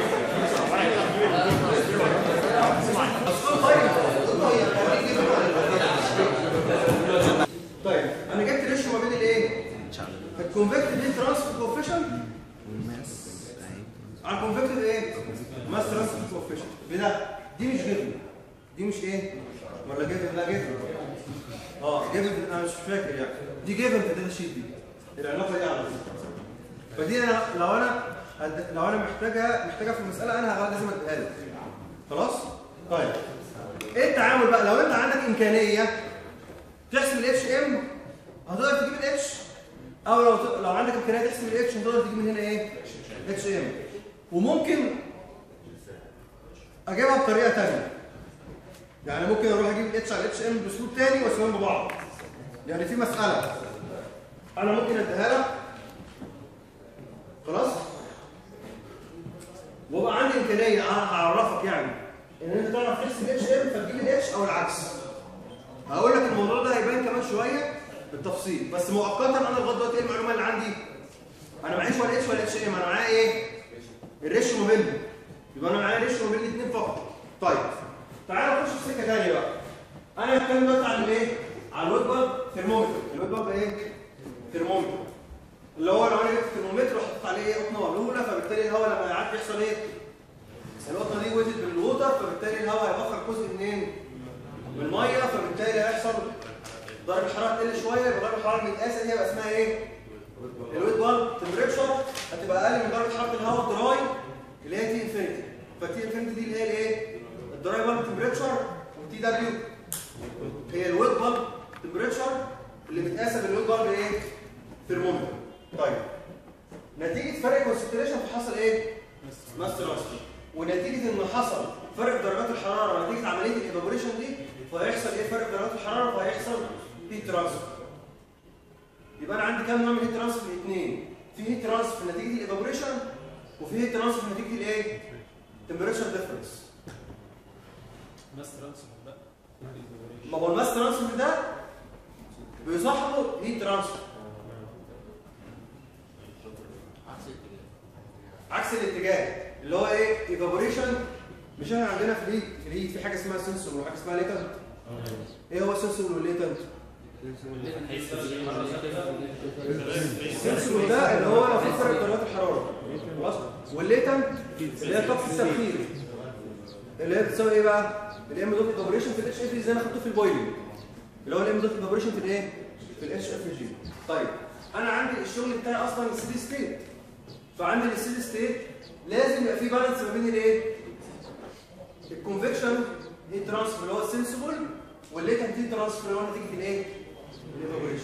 طيب انا جبت ريشيو ما بين الايه؟ الكونفكتيف هيت ترانسفير كوفيشنت والماس على الكونفكتيف ايه؟ ماس ترانسفير كوفيشنت. بده دي مش جيفن، دي مش ايه؟ ولا جيفن؟ لا جيفن. جيفن انا مش فاكر يعني. دي جيفن في الداتا شيت دي. العلاقه دي على طول. فدي انا لو انا محتاجها في المساله انا لازم اديها لك. خلاص؟ طيب ايه التعامل بقى؟ لو انت عندك امكانيه تحسب الاتش ام هتقدر تجيب الاتش، او لو عندك امكانيه تحسب الاتش هتقدر تجيب من هنا ايه؟ اتش ام. وممكن اجيبها بطريقه ثانيه، يعني ممكن اروح اجيب الاتش على الاتش ام باسلوب ثاني واسمهم ببعض. يعني في مساله انا ممكن اديها لك خلاص وبقى عندي امكانيه اعرفك يعني ان انت تعرف تحسب الاتش ام فتجيب الاتش او العكس. هقول لك الموضوع ده هيبان كمان شويه بالتفصيل، بس مؤقتا انا لغايه دلوقتي ايه المعلومه اللي عندي؟ انا معيش ولا اتش ولا اتش ام، انا معايا ايه؟ الريشيو ما بينهم. يبقى انا معايا ريشيو ما بين الاثنين فقط. طيب تعالى نخش في سكه ثانيه بقى. انا هتكلم دلوقتي عن الايه؟ على الويت بالب ثرمومتر. الويت بالب ايه؟ ثرمومتر. اللي هو لو انا جبت ثرمومتر وحطيت عليه ايه؟ قطنه مبلوله، فبالتالي الهواء لما يعدي يحصل ايه؟ القطنه دي ويتد بالووتر، فبالتالي الهواء هيبخر جزء منين؟ من الميه، فبالتالي هيحصل درجه الحراره تقل شويه، يبقى درجه الحراره المتقاسه دي هيبقى اسمها ايه؟ الويت بالب تمبريتشر هتبقى اقل من درجه حراره الهواء الدراي اللي هي تي انفينيتي. فالتي انفينيتي دي اللي هي الايه؟ الدراي بالب تمبريتشر، والتي دبليو هي الويت بالب تمبريتشر اللي متقاسه بالويت بالب ايه؟ ثرمومتر. طيب نتيجه فرق كونسنتريشن فحصل ايه؟ ماس ترانسفير. ونتيجه ان حصل فرق درجات الحراره نتيجه عمليه الايفابوريشن دي، فهيحصل ايه؟ فرق درجات الحراره، فهيحصل هيت ترانسفير. يبقى انا عندي كام نوع من الهيت ترانسفير؟ اثنين. في هيت ترانسفير نتيجه الايفابوريشن، وفي هيت ترانسفير نتيجه الايه؟ تمبريتشر ديفرنس. ماس ترانسفير بقى. ما هو الماس ترانسفير ده بيصاحبه هيت ترانسفير. عكس الاتجاه اللي هو ايه؟ ايفابوريشن. مش احنا عندنا في الهيت في حاجه اسمها سنسور وحاجه اسمها ليتنت. ايه هو السنسور والليتنت؟ السنسور ده اللي هو لو في فرق درجات الحراره، خلاص؟ والليتنت اللي هي طاقه التبخير اللي هي بتساوي ايه بقى؟ الام دوت ايفابوريشن في الاتش اف جي زي ما خدته في البويلنج، اللي هو الام دوت ايفابوريشن في الايه؟ في الاتش اف جي. طيب انا عندي الشغل بتاعي اصلا الستيدي ستيت، فعندي الستيدي ستيت لازم يبقى في بالانس ما بين الايه؟ الكونفكشن هيت ترانسفير اللي هو السنسبل، والليتنت هيت ترانسفير اللي هو نتيجه الايه؟ الايفابوريشن.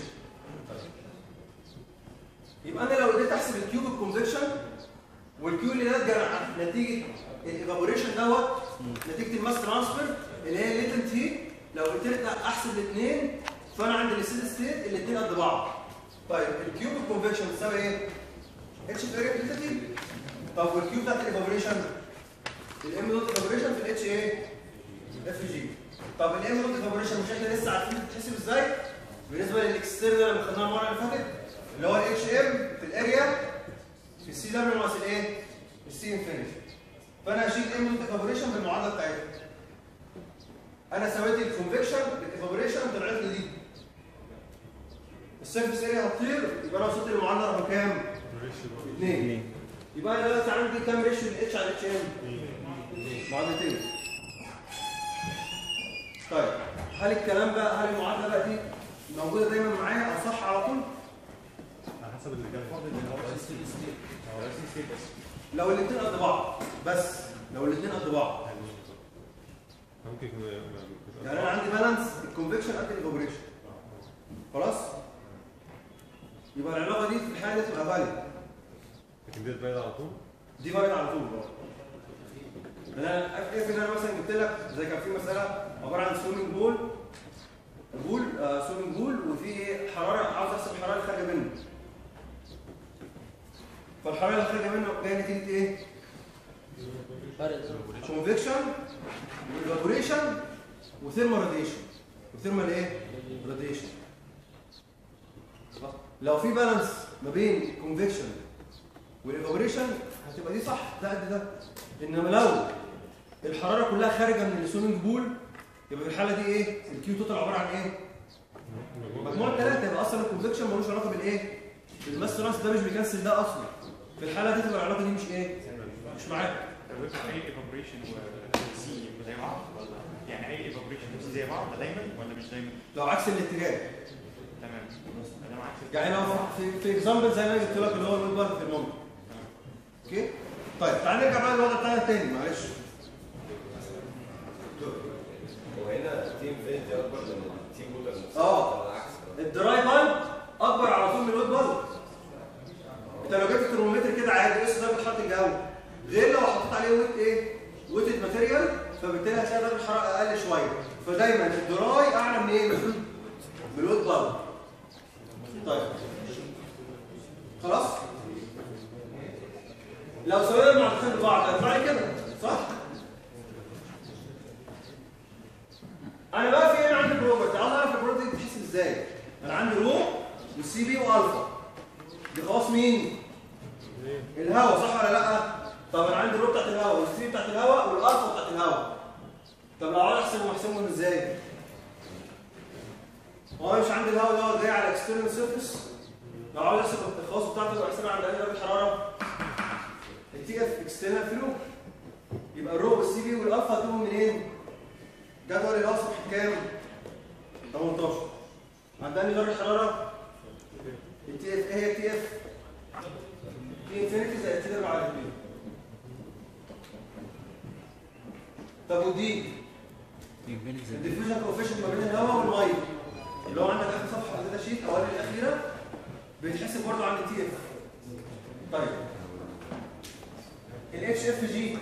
يبقى انا لو اديت احسب الكيو بالكونفكشن، والكيو اللي ناتجه نتيجه الايفابوريشن دوت نتيجه الماس ترانسفير اللي هي الليتنت هيت، لو قلت لك احسب الاثنين فانا عندي الستيدي ستيت الاثنين قد بعض. طيب الكيو بالكونفكشن بتساوي ايه؟ اتش في اريا بتاعتي. طب والكيو بتاعت الايفابوريشن؟ الام دوت ايفابوريشن في الاتش ايه؟ اف جي. طب الام دوت ايفابوريشن مش احنا لسه عارفين بتتحسب ازاي؟ بالنسبه للاكسترنال اللي خدناها المره اللي فاتت اللي هو الاتش ام في الاريا في السي دبليو ناقص الايه؟ السي انفينيتي. فانا هشيل ام دوت ايفابوريشن بالمعادله بتاعتها. انا سويت الكونفكشن بالايفابوريشن طلعت لي دي. السيرفيس اريا هتطير، يبقى انا وصلت للمعادله رقم كام؟ 2. يبقى انا دلوقتي عندي كام ريشيو الاتش على الاتش ام؟ معادلتين. طيب هل الكلام بقى، هل المعادله بقى دي موجوده دايما معايا او صح على طول؟ على حسب اللي جاي. لو الاثنين قد بعض، بس لو الاثنين قد بعض ممكن يكون يعني انا عندي بالانس الكونفكشن قد الايفابوريشن، خلاص؟ يبقى العلاقه دي في الحاله دي تبقى فاليد. لكن دي فاليد على طول؟ دي فاليد على طول. انا افرض ان انا مثلا جبت لك زي كان في مساله عباره عن سويمنج بول سويمنج بول وفي حراره، عاوز احسب الحراره اللي خارجه منه. فالحراره اللي خارجه منه جايه نتيجه ايه؟ كونفكشن وايفابوريشن وثيرمال راديشن. وثيرمال ايه؟ راديشن. لو في بالانس ما بين الكونفكشن والايفابوريشن هتبقى دي صح، ده قد ده. انما لو الحراره كلها خارجه من السويمنج بول يبقى في الحاله دي ايه؟ الكيو توتال عباره عن ايه؟ مجموعه ثلاثه. يبقى اصلا الكونفكشن ملوش علاقه بالايه؟ بالماس ترانس، ده مش بيكنسل ده اصلا. في الحاله دي تبقى العلاقه دي مش ايه؟ مش معاك. طب اي ايفابوريشن وسي زي بعض ولا يعني اي ايفابوريشن وسي زي بعض دايما ولا مش دايما؟ لو عكس الاتجاه. تمام. ده عكس يعني لو في اكزامبل زي ما انا جبت لك اللي هو الويب بارت ثرمومتر. اوكي؟ طيب تعال نرجع بقى للوضع بتاعنا الثاني معلش. وهنا تيم فينتي اكبر من التيم بوتر. العكس. الدراي بالب اكبر على طول من الويت بالب. انت لو جبت ترمومتر كده عادي قيس درجه حراره الجو، غير لو حطيت عليه ويت ايه؟ ويتد ماتيريال، فبالتالي هتلاقي درجه الحراره اقل شويه. فدايما الدراي اعلى من ايه؟ من الويت بالب. طيب خلاص؟ لو سوينا المعادلتين ببعض هيطلع لي كده صح؟ انا بقى في هنا عندي بروبرتي، عاوز اعرف البروبرتي دي بتحسب ازاي؟ انا عندي رو والسي بي والفا. دي خواص مين؟ الهواء صح ولا لا؟ طب انا عندي الرو بتاعت الهواء والسي بي بتاعت الهواء والالفا بتاعت الهواء. طب لو عاوز احسبهم ازاي؟ هو مش عندي الهواء دوت جاي على اكسترنال سيرفيس. لو عاوز احسب الخواص بتاعته احسبها عند اي درجه حراره؟ التي اف اكسترنال فلو. يبقى الرو والسي بي والالفا هتجيبهم منين؟ جدول الهواء صفحه كام؟ 18. عندها درجه حراره التي اف. ايه هي التي اف؟ تي انفينيتي زائد تي ضرب على 2. طب ودي؟ الديفيوجن كوفيشنت ما بين الهواء والميه اللي هو عندك اخر صفحه كده شيت اوائل الاخيره بيتحسب برضه عند التي اف. طيب الاتش اف جي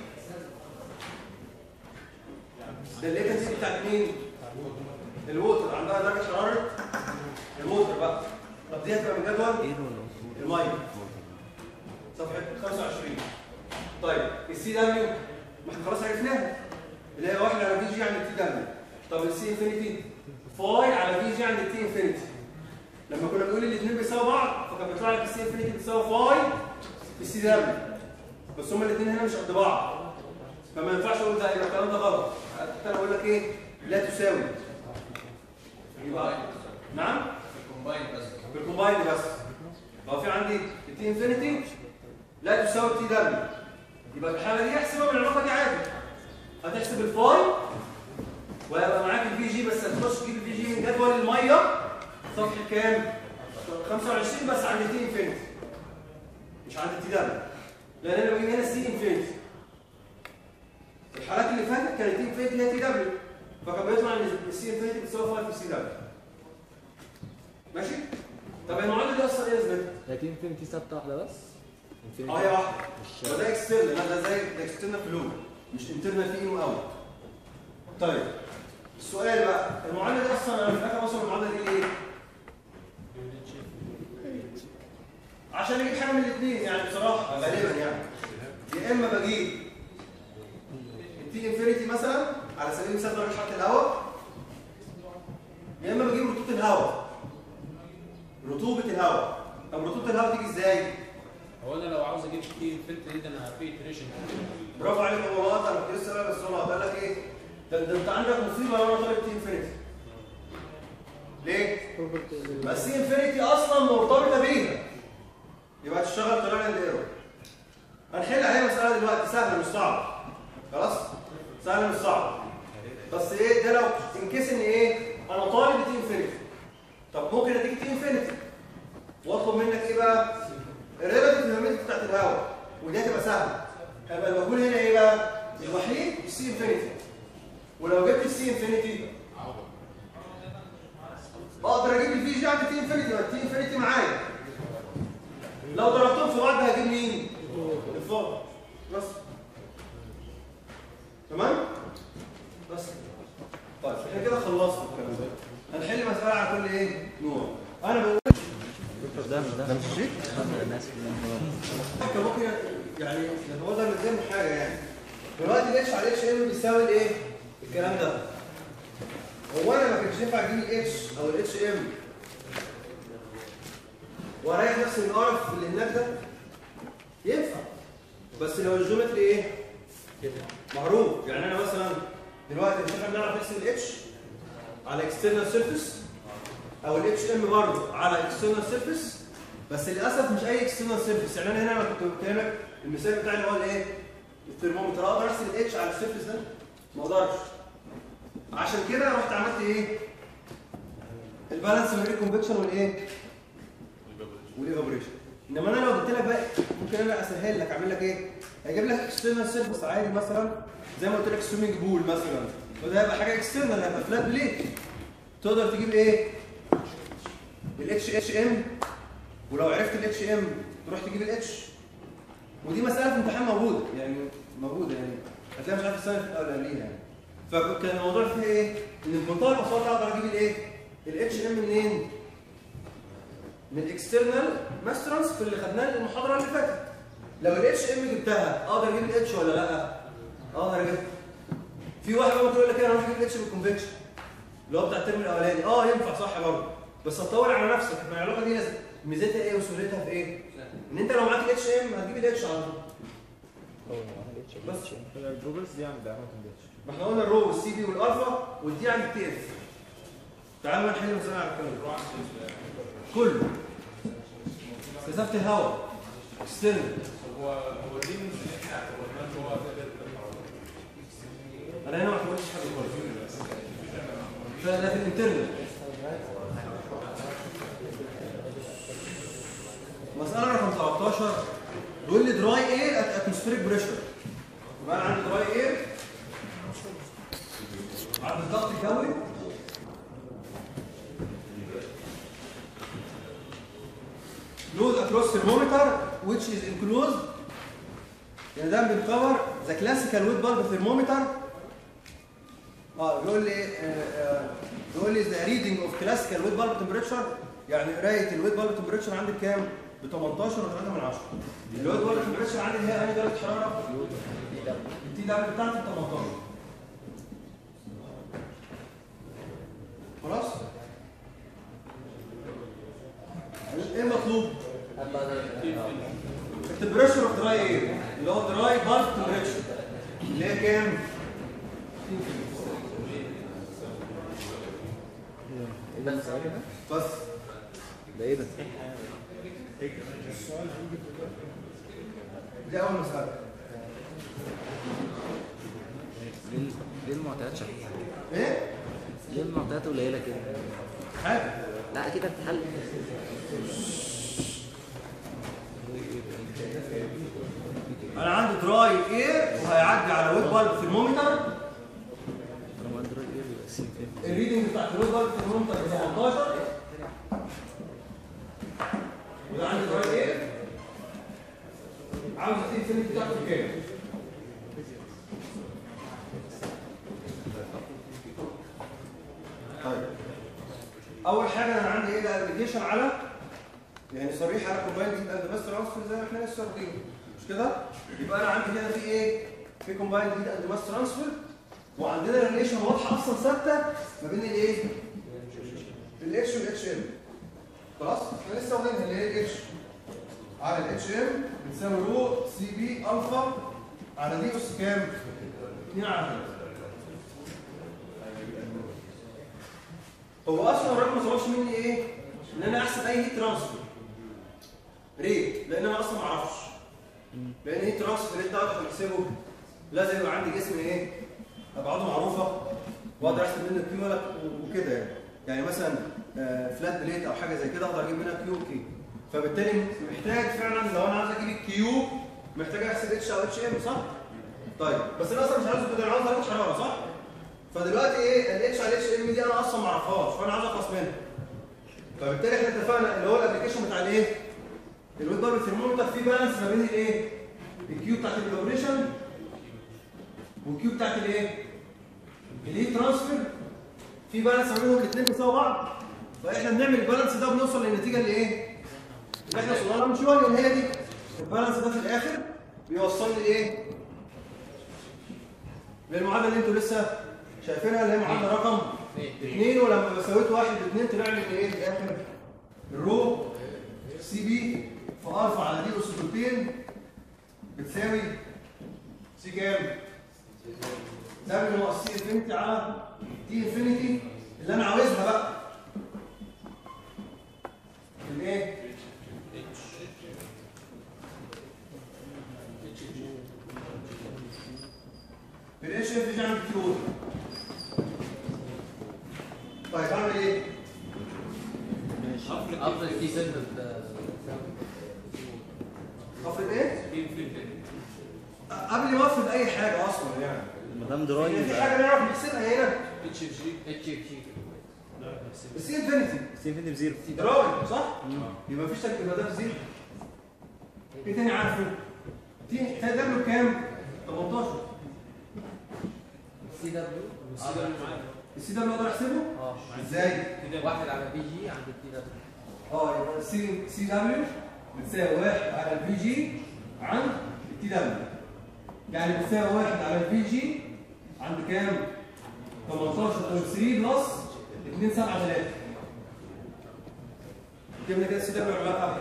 ده الليتنسي بتاعت مين؟ الووتر. عندها درجه حراره الووتر بقى. طب دي هتبقى من جدول الميه صفحه 25. طيب السي دبليو ما احنا خلاص عرفناها اللي هي 1 على في جي عند التي دبليو. طب السي انفينيتي فاي على في جي عند التي انفينيتي. لما كنا بنقول الاثنين بيساووا بعض فكان بيطلع لك السي انفينيتي بتساوي فاي في السي دبليو، بس هما الاثنين هنا مش قد بعض فما ينفعش اقول ده يبقى الكلام ده غلط. حتى انا بقول لك ايه؟ لا تساوي. يبقى نعم؟ بالكومباين بس. هو في عندي التي انفينيتي لا تساوي التي دبليو. يبقى في الحاله دي احسبها من العلاقه دي عادي. هتحسب الفاي ويبقى معاك الفي جي، بس هتخش تجيب الفي جي من جدول الميه صفحه كام؟ 25 بس عند التي انفينيتي مش عند التي دبليو، لان انا بجيب هنا السي انفينيتي. الحالات اللي فاتت كانت التي انفينيتي هي تي دبليو، فكان بيطلع ان السي انفينيتي بتساوي 5 في السي دبليو. ماشي؟ طب المعادله دي اصلا ايه لازمتها؟ هي تي انفينيتي ثابته واحده بس؟ هي واحده. وده اكسترنال، ده زي اكسترنال فلو مش انترنال في ان واوت. طيب السؤال بقى المعادله دي اصلا انا في الاخر اوصل المعادله دي ايه؟ عشان اجيب حاجه من الاثنين يعني بصراحه غالبا يعني يا اما بجيب التي انفينيتي مثلا على سبيل المثال درجه حراره الهواء، يا اما بجيب رطوبه الهواء. رطوبه الهواء. طب رطوبه الهواء تيجي ازاي؟ هو انا لو عاوز اجيب كتير الفلتر ده انا في اتريشن. برافو عليك. هو غلط. انا كنت لسه بس هو قال لك ايه؟ ده انت عندك مصيبه لو انا طالب تي انفينيتي. ليه؟ بس تي انفينيتي اصلا مرتبطه بيها. يبقى تشتغل طريقه الايرور. هنحل عليها مساله دلوقتي سهله مش صعبه. خلاص؟ سهله مش صعبه. بس ايه ده لو انكس ان ايه؟ انا طالب تي انفينيتي. طب ممكن اديك تي انفينيتي واطلب منك ايه بقى؟ الريلاتيف هيوميديتي بتاعت الهواء، ودي هتبقى سهله. هيبقى المجهول هنا ايه بقى؟ الوحيد السي انفينيتي. ولو جبت السي انفينيتي اقدر اجيب الفي جي عند تي انفينيتي، يبقى التي انفينيتي معايا. لو ضربتهم في بعض هجيب مين؟ الفوق. بس. تمام؟ بس. طيب احنا كده خلصنا الكلام ده. هنحل مسألة على كل ايه؟ نوع. انا بقول ده مش شيء؟ ممكن يعني نتوضح قدام حاجه يعني. دلوقتي الاتش على الاتش ام بيساوي الايه؟ الكلام ده. هو انا ما كانش ينفع اجيب الاتش او الاتش ام واريح نفسي من القرف اللي هناك ده؟ ينفع. بس لو الجيومتري ايه؟ معروف. يعني انا مثلا دلوقتي مش احنا بنعرف نقسم الاتش على اكسترنال سيرفيس او الاتش ام برضه على اكسترنال سيرفيس، بس للاسف مش اي اكسترنال سيرفيس. يعني انا هنا كنت بكلمك المثال بتاعي اللي هو الايه؟ الترمومتر. اقدر احسب الاتش على السيرفيس ده؟ ما اقدرش. عشان كده رحت عملت ايه؟ البالانس ما بين الكونفكشن والايه؟ والايفابوريشن. انما انا لو قلت لك بقى ممكن انا اسهل لك اعمل لك ايه؟ اجيب لك اكسترنال سيرفيس عادي مثلا زي ما قلت لك سويمنج بول مثلا، وده هيبقى حاجه اكسترنال هيبقى فلات بليت. تقدر تجيب ايه؟ الاتش ام، ولو عرفت الاتش ام تروح تجيب الاتش. ودي مساله في امتحان موجوده يعني هتلاقي مش عارف السنه الاولانيه يعني. فكان الموضوع فيه ايه؟ ان بمنتهى البساطه اقدر اجيب الايه؟ الاتش ام منين؟ من الاكسترنال ماس ترانسفير اللي خدناه المحاضره اللي فاتت. لو الاتش ام جبتها اقدر اجيب الاتش ولا لا؟ اقدر اجيبها. في واحد ممكن يقول لك انا هروح اجيب الاتش بالكونفكشن اللي هو بتاع الترم الاولاني. ينفع صح برضه. بس هتطول على نفسك. العلاقه دي ميزتها ايه وسهولتها في ايه؟ ان انت لو معاك الاتش ام هتجيب الاتش على طول. بس البروبرز دي عند علامه الاتش. ما احنا قلنا الرو والسي بي والالفا والدي عند التي اف. تعالوا بقى نحل مثال على الكلام ده. كله كثافه الهواء اكسترنال. هو دي من هو انا هنا ما عملتش حاجه خالص. فده في الانترنال. مساله رقم 13 بيقول لي دراي اير ات اتموسفيريك بريشر. يبقى انا عندي دراي اير عند الضغط الجوي load across thermometer which is enclosed. يعني ده بنكفر ذا كلاسيكال ويت بالب ثرمومتر. بيقول لي ذا ريدنج اوف كلاسيكال ويت بالب تمبريتشر، يعني قرايه الويت بالب تمبريتشر عندي بكام؟ ب 18.3 من 10. الويت بالب تمبريتشر عندي اللي هي انهي درجه حراره؟ التي دبليو بتاعتي 18. خلاص؟ ايه المطلوب؟ التمبريتشر اوف دراي اير اللي هو دراي بالب تمبريتشر اللي هي كام؟ بس ده ايه ده؟ دي اول مساله. ليه المعطيات شكلها؟ ايه؟ ليه المعطيات قليله كده؟ حاجه لا اكيد هتتحل. انا عندي دراي اير وهيعدي على ويت بالب ثرمومتر. طالما دراي اير يبقى سي كام؟ الريدنج بتاعت الويت بالب ثرمومتر 18 وده عندي دراي اير عاوز التي انفينيتي بتاعته بكام؟ طيب اول حاجه انا عندي ايه ده ابلكيشن على يعني صريح على كومبايند هيت اند ماس ترانسفير زي ما احنا لسه واخدين مش كده؟ يبقى انا عندي هنا في ايه؟ في كومبايند هيت اند ماس ترانسفير وعندنا ريليشن واضحه اصلا ثابته ما بين الايه؟ الاتش والاتش ام. خلاص؟ احنا لسه واخدينها اللي هي الاتش على الاتش ام بتساوي رو سي بي الفا على دي اس كام؟ 2 على 3. هو اصلا الراجل ما طلبش مني ايه؟ ان انا احسب اي هيت ترانسفير ريت، لان انا اصلا ما اعرفش. لان هيت ترانسفير ريت ده عشان احسبه لازم يبقى عندي جسم ايه؟ ابعاده معروفه واقدر احسب منه كيو وكده يعني. يعني مثلا فلات بليت او حاجه زي كده اقدر اجيب منها كيو وكي. فبالتالي محتاج فعلا لو انا عايز اجيب الكيو محتاج احسب اتش او اتش ام صح؟ طيب بس انا اصلا مش عايز كده، انا عايز درجه حراره صح؟ فدلوقتي ايه الاتش على الاتش ام دي انا اصلا ما اعرفهاش فانا عايز اخلص منها. فبالتالي احنا اتفقنا اللي هو الابلكيشن بتاع الايه؟ الويت بالب ثرمومتر فيه بالانس ما بين الايه؟ الكيو بتاعت الاوبريشن والكيو بتاعت الايه؟ الهيت ترانسفير في بالانس ما بينهم الاثنين بيساوي بعض. فاحنا بنعمل البالانس ده بنوصل للنتيجه اللي ايه؟ اللي احنا وصلنا لها من شويه اللي هي دي. البالانس ده في الاخر بيوصل لي ايه؟ للمعادله اللي انتوا لسه شايفينها اللي هي معادله رقم 2 ولما بساويت 1 ب 2 طلع لي ايه في الاخر؟ الرو سي بي في الفا على دي اس دوتين بتساوي سي كام؟ سي ناقص سي انفينيتي على تي انفينيتي اللي انا عاوزها بقى. الايه؟ الاتش اف دي عند كيو. طيب اعمل ايه؟ افضل تي سنت افرض ايه؟ قبل ما افرض اي حاجه اصلا يعني ما دام دراي في حاجه نعرف نحسبها هنا اتش اف جي السي انفينيتي سي انفينيتي بزيرو. دراي صح؟ يبقى مفيش شك يبقى ده بزيرو. ايه تاني عارفه؟ تي دبليو كام؟ 18. سي دبليو السي دبليو اقدر احسبه؟ ازاي؟ 1 على بي جي عند التي دبليو. يبقى السي دبليو بتساوي 1 على الفي جي عند التي دبليو. يعني بتساوي 1 على الفي جي عند كام؟ 18.3 بلس 273. جبنا كده السي دبليو ولا لا؟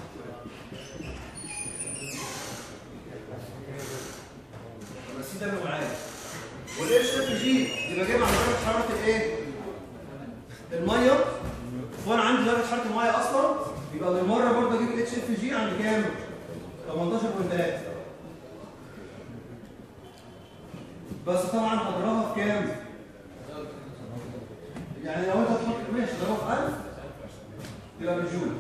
السي دبليو معايا والاتش اف جي يبقى جايب عند درجه حراره الايه؟ الميه. وانا عندي درجه حراره الميه اصلا، يبقى بالمره برضه اجيب الاتش اف جي عند كام؟ 18.3. بس طبعا هضربها في كام؟ يعني لو انت تحط ماشي ضربها في 1000 يبقى بالجول.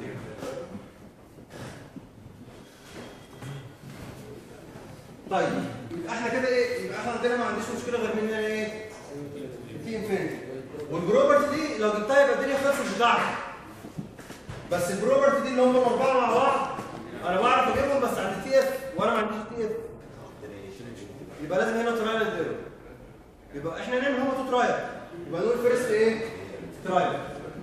طيب يبقى احنا كده ايه؟ يبقى احنا عندنا ما عنديش مشكله غير مننا ايه؟ تي انفينيتي. والبروبرتي دي لو جبتها يبقى الدنيا خلصت بتاعتي. بس البروبرتي دي اللي هم الاربعه مع بعض انا بعرف اجيبهم بس عند تي اف وانا ما عنديش تي اف. يبقى لازم هنا ترايل اند ايرور. يبقى احنا نعمل هو تو ترايل. يبقى نقول فيرست ايه؟ ترايل.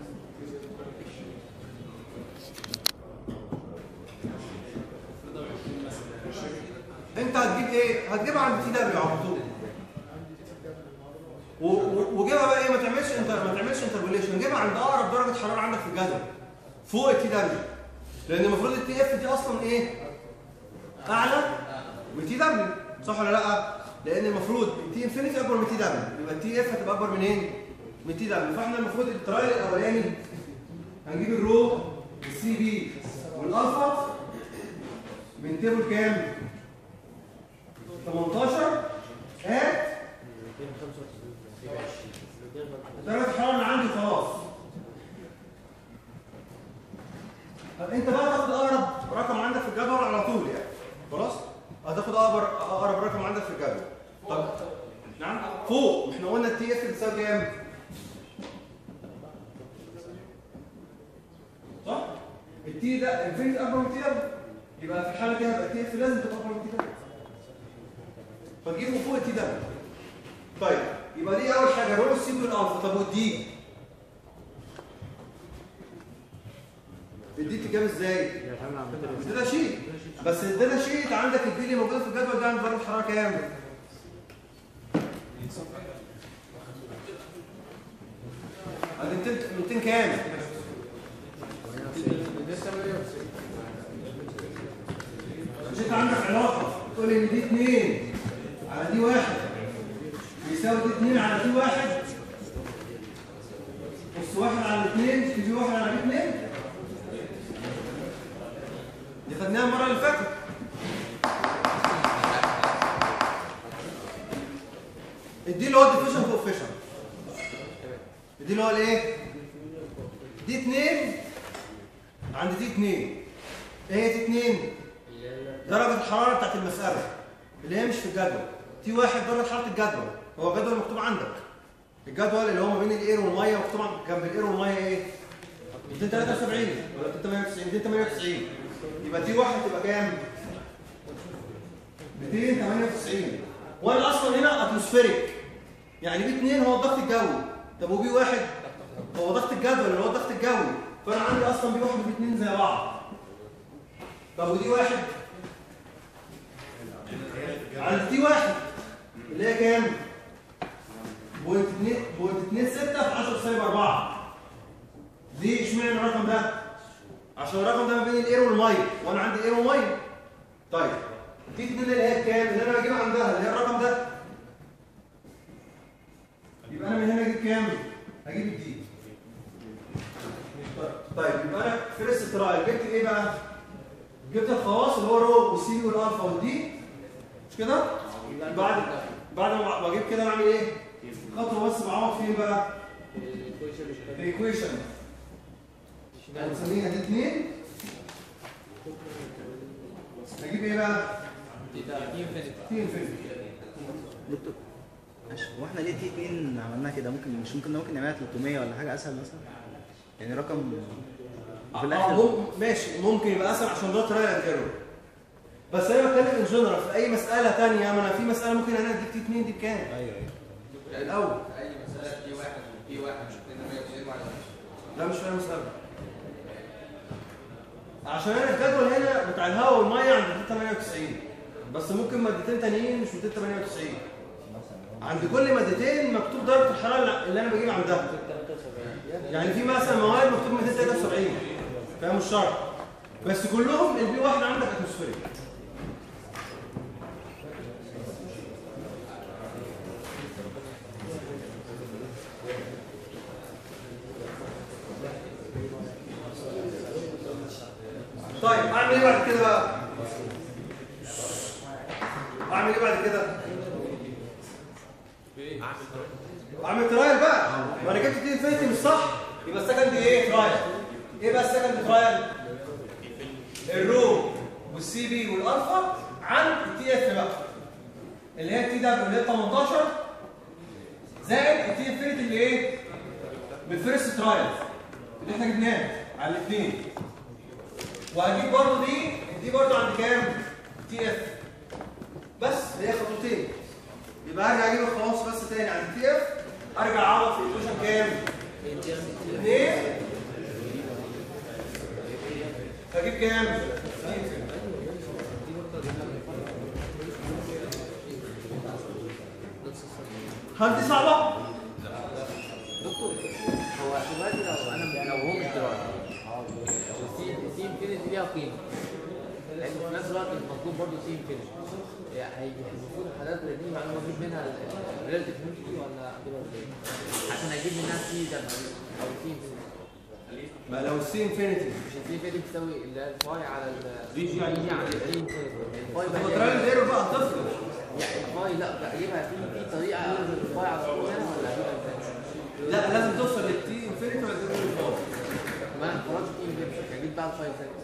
انت هتجيب ايه؟ هتجيبها عند تي دبليو على طول. وجيبها بقى ايه؟ ما تعملش انتربوليشن، جيبها عند اقرب درجه حراره عندك في الجدول فوق التي دبليو. لان المفروض التي اف دي اصلا ايه؟ اعلى من تي دبليو، صح ولا لا؟ لان المفروض التي انفينيتي اكبر من تي دبليو، يبقى التي اف هتبقى اكبر منين؟ من تي دبليو. فاحنا المفروض الترايل الاولاني هنجيب الرو والسي بي والالفا من تيبل كام؟ 18 هات درجة الحرارة اللي عندي خلاص. طب انت بقى تاخد اقرب رقم عندك في الجدول على طول يعني. خلاص؟ هتاخد اقرب رقم عندك في الجدول. طب نعم؟ فوق، احنا قلنا التي اف بتساوي كام؟ صح؟ التي ده انفينيتي اكبر من تي ده، يبقى في الحالة دي هيبقى التي اف لازم تبقى اكبر من تي ده. فتجيبه فوق التي ده. طيب يبقى دي اول حاجه رو السي والالفا. طب والدي؟ الدي بتتجاب ازاي؟ الداتا شيت. بس الداتا شيت عندك الدي اللي موجوده في الجدول ده عند درجه حراره كام؟ عند 200 كام؟ مش انت عندك علاقه تقول ان دي 2 على دي 1 بيساوي دي 2 على دي 1 بص 1 على 2 تيجي 1 على دي 2. دي خدناها المره اللي فاتت. دي اللي هو الديفيجن كوفيشنت. دي اللي هو الايه؟ دي 2 عند دي 2. ايه هي دي 2؟ درجه الحراره بتاعت المساله اللي هي مش في الجدول. تي 1 درجه حراره الجدول، هو جدول مكتوب عندك. الجدول اللي هو ما بين الاير والميه مكتوب جنب الاير والميه ايه؟ 273 ولا 298؟ 298. يبقى تي 1 تبقى كام؟ 298. وانا اصلا هنا اتموسفيريك، يعني بي 2 هو الضغط الجوي. طب وبي 1 هو ضغط الجدول اللي هو الضغط الجوي. فانا عندي اصلا بي 1 وبي 2 زي بعض. طب ودي 1 عند تي 1 اللي هي كام؟ بوينت 26 في 10 سالب 4. ليه اشمعنى الرقم ده؟ عشان الرقم ده ما بين الاير والميه، وانا عندي اير وميه. طيب دي 2 اللي هي كام؟ اللي انا بجيبها عندها اللي هي الرقم ده. يبقى انا من هنا اجيب كام؟ هجيب الدي. طيب يبقى انا فيرست ترايل جبت ايه بقى؟ جبت الخواص اللي هو رو والسي والالفا والدي، مش كده؟ بعد ما بجيب كده بعمل ايه؟ خطوه بس بعوض فين بقى؟ الايكويشن هنسميها دي 2. هجيب ايه بقى؟ تي انفينيتي. دكتور هو احنا ليه تي 2 عملناها كده؟ ممكن نعملها 300 ولا حاجه اسهل مثلا؟ يعني رقم في الاخر ماشي، ممكن يبقى اسهل عشان ده ترايل اند ايرور. بس انا بتكلم ان جنرال في اي مساله ثانيه. ما انا في مساله ممكن انا اديك تي 2 دي بكام؟ ايوه الاول اي مساله تي 1 وتي 1 مش 290 ولا لا مش فاهم مساله. عشان انا الجدول هنا بتاع الهواء والميه عند 298، بس ممكن مادتين تانيين مش 298. عند كل مادتين مكتوب درجه الحراره اللي انا بجيب عندها. يعني في مثلا مواد مكتوب 273 فاهم الشرط؟ بس كلهم البي واحد عندك اتموسفيريك. طيب اعمل ايه بعد كده بقى؟ اعمل ايه بعد كده؟ اعمل ترايل بقى. ما انا جبت تي انفينيتي مش صح، يبقى السكند ايه؟ ترايل. ايه بقى السكند ترايل؟ الرو والسي بي والالفا عن التي اف بقى، اللي هي التي دبليو اللي هي 18 زائد التي انفينيتي اللي ايه؟ بالفيرست ترايل اللي احنا جبناه على الاثنين. وهجيب برضه دي برضه عند كام؟ تي اف. بس هي خطوتين. يبقى ارجع اجيب الخواص بس تاني عند تي اف، ارجع اعوض في الايكويشن كام؟ 2 فاجيب كام؟ هل دي صعبة؟ دكتور هو دلوقتي لو هو مش دلوقتي السي انفينيتي ليها قيمه، لان في نفس الوقت المطلوب برضه سي انفينيتي، يعني المفروض الحالات اللي دي معلومه اجيب منها الريلاتيف ميونتي ولا اجيبها ازاي؟ عشان اجيب منها سي ده او سي انفينيتي. ما لو السي انفينيتي مش السي انفينيتي بتساوي اللي هي الفاي على الفي جي على السي انفينيتي. الفاي هو ترايل ايرور بقى هتفرق. يعني الفاي لا اجيبها في طريقه اخد الفاي على طول هنا ولا اجيبها ازاي؟ لا لازم توصل للتي انفينيتي ولا تجيب الفاي. ما انا فرضت تي انفينيتي اجيب بقى الفاي ازاي؟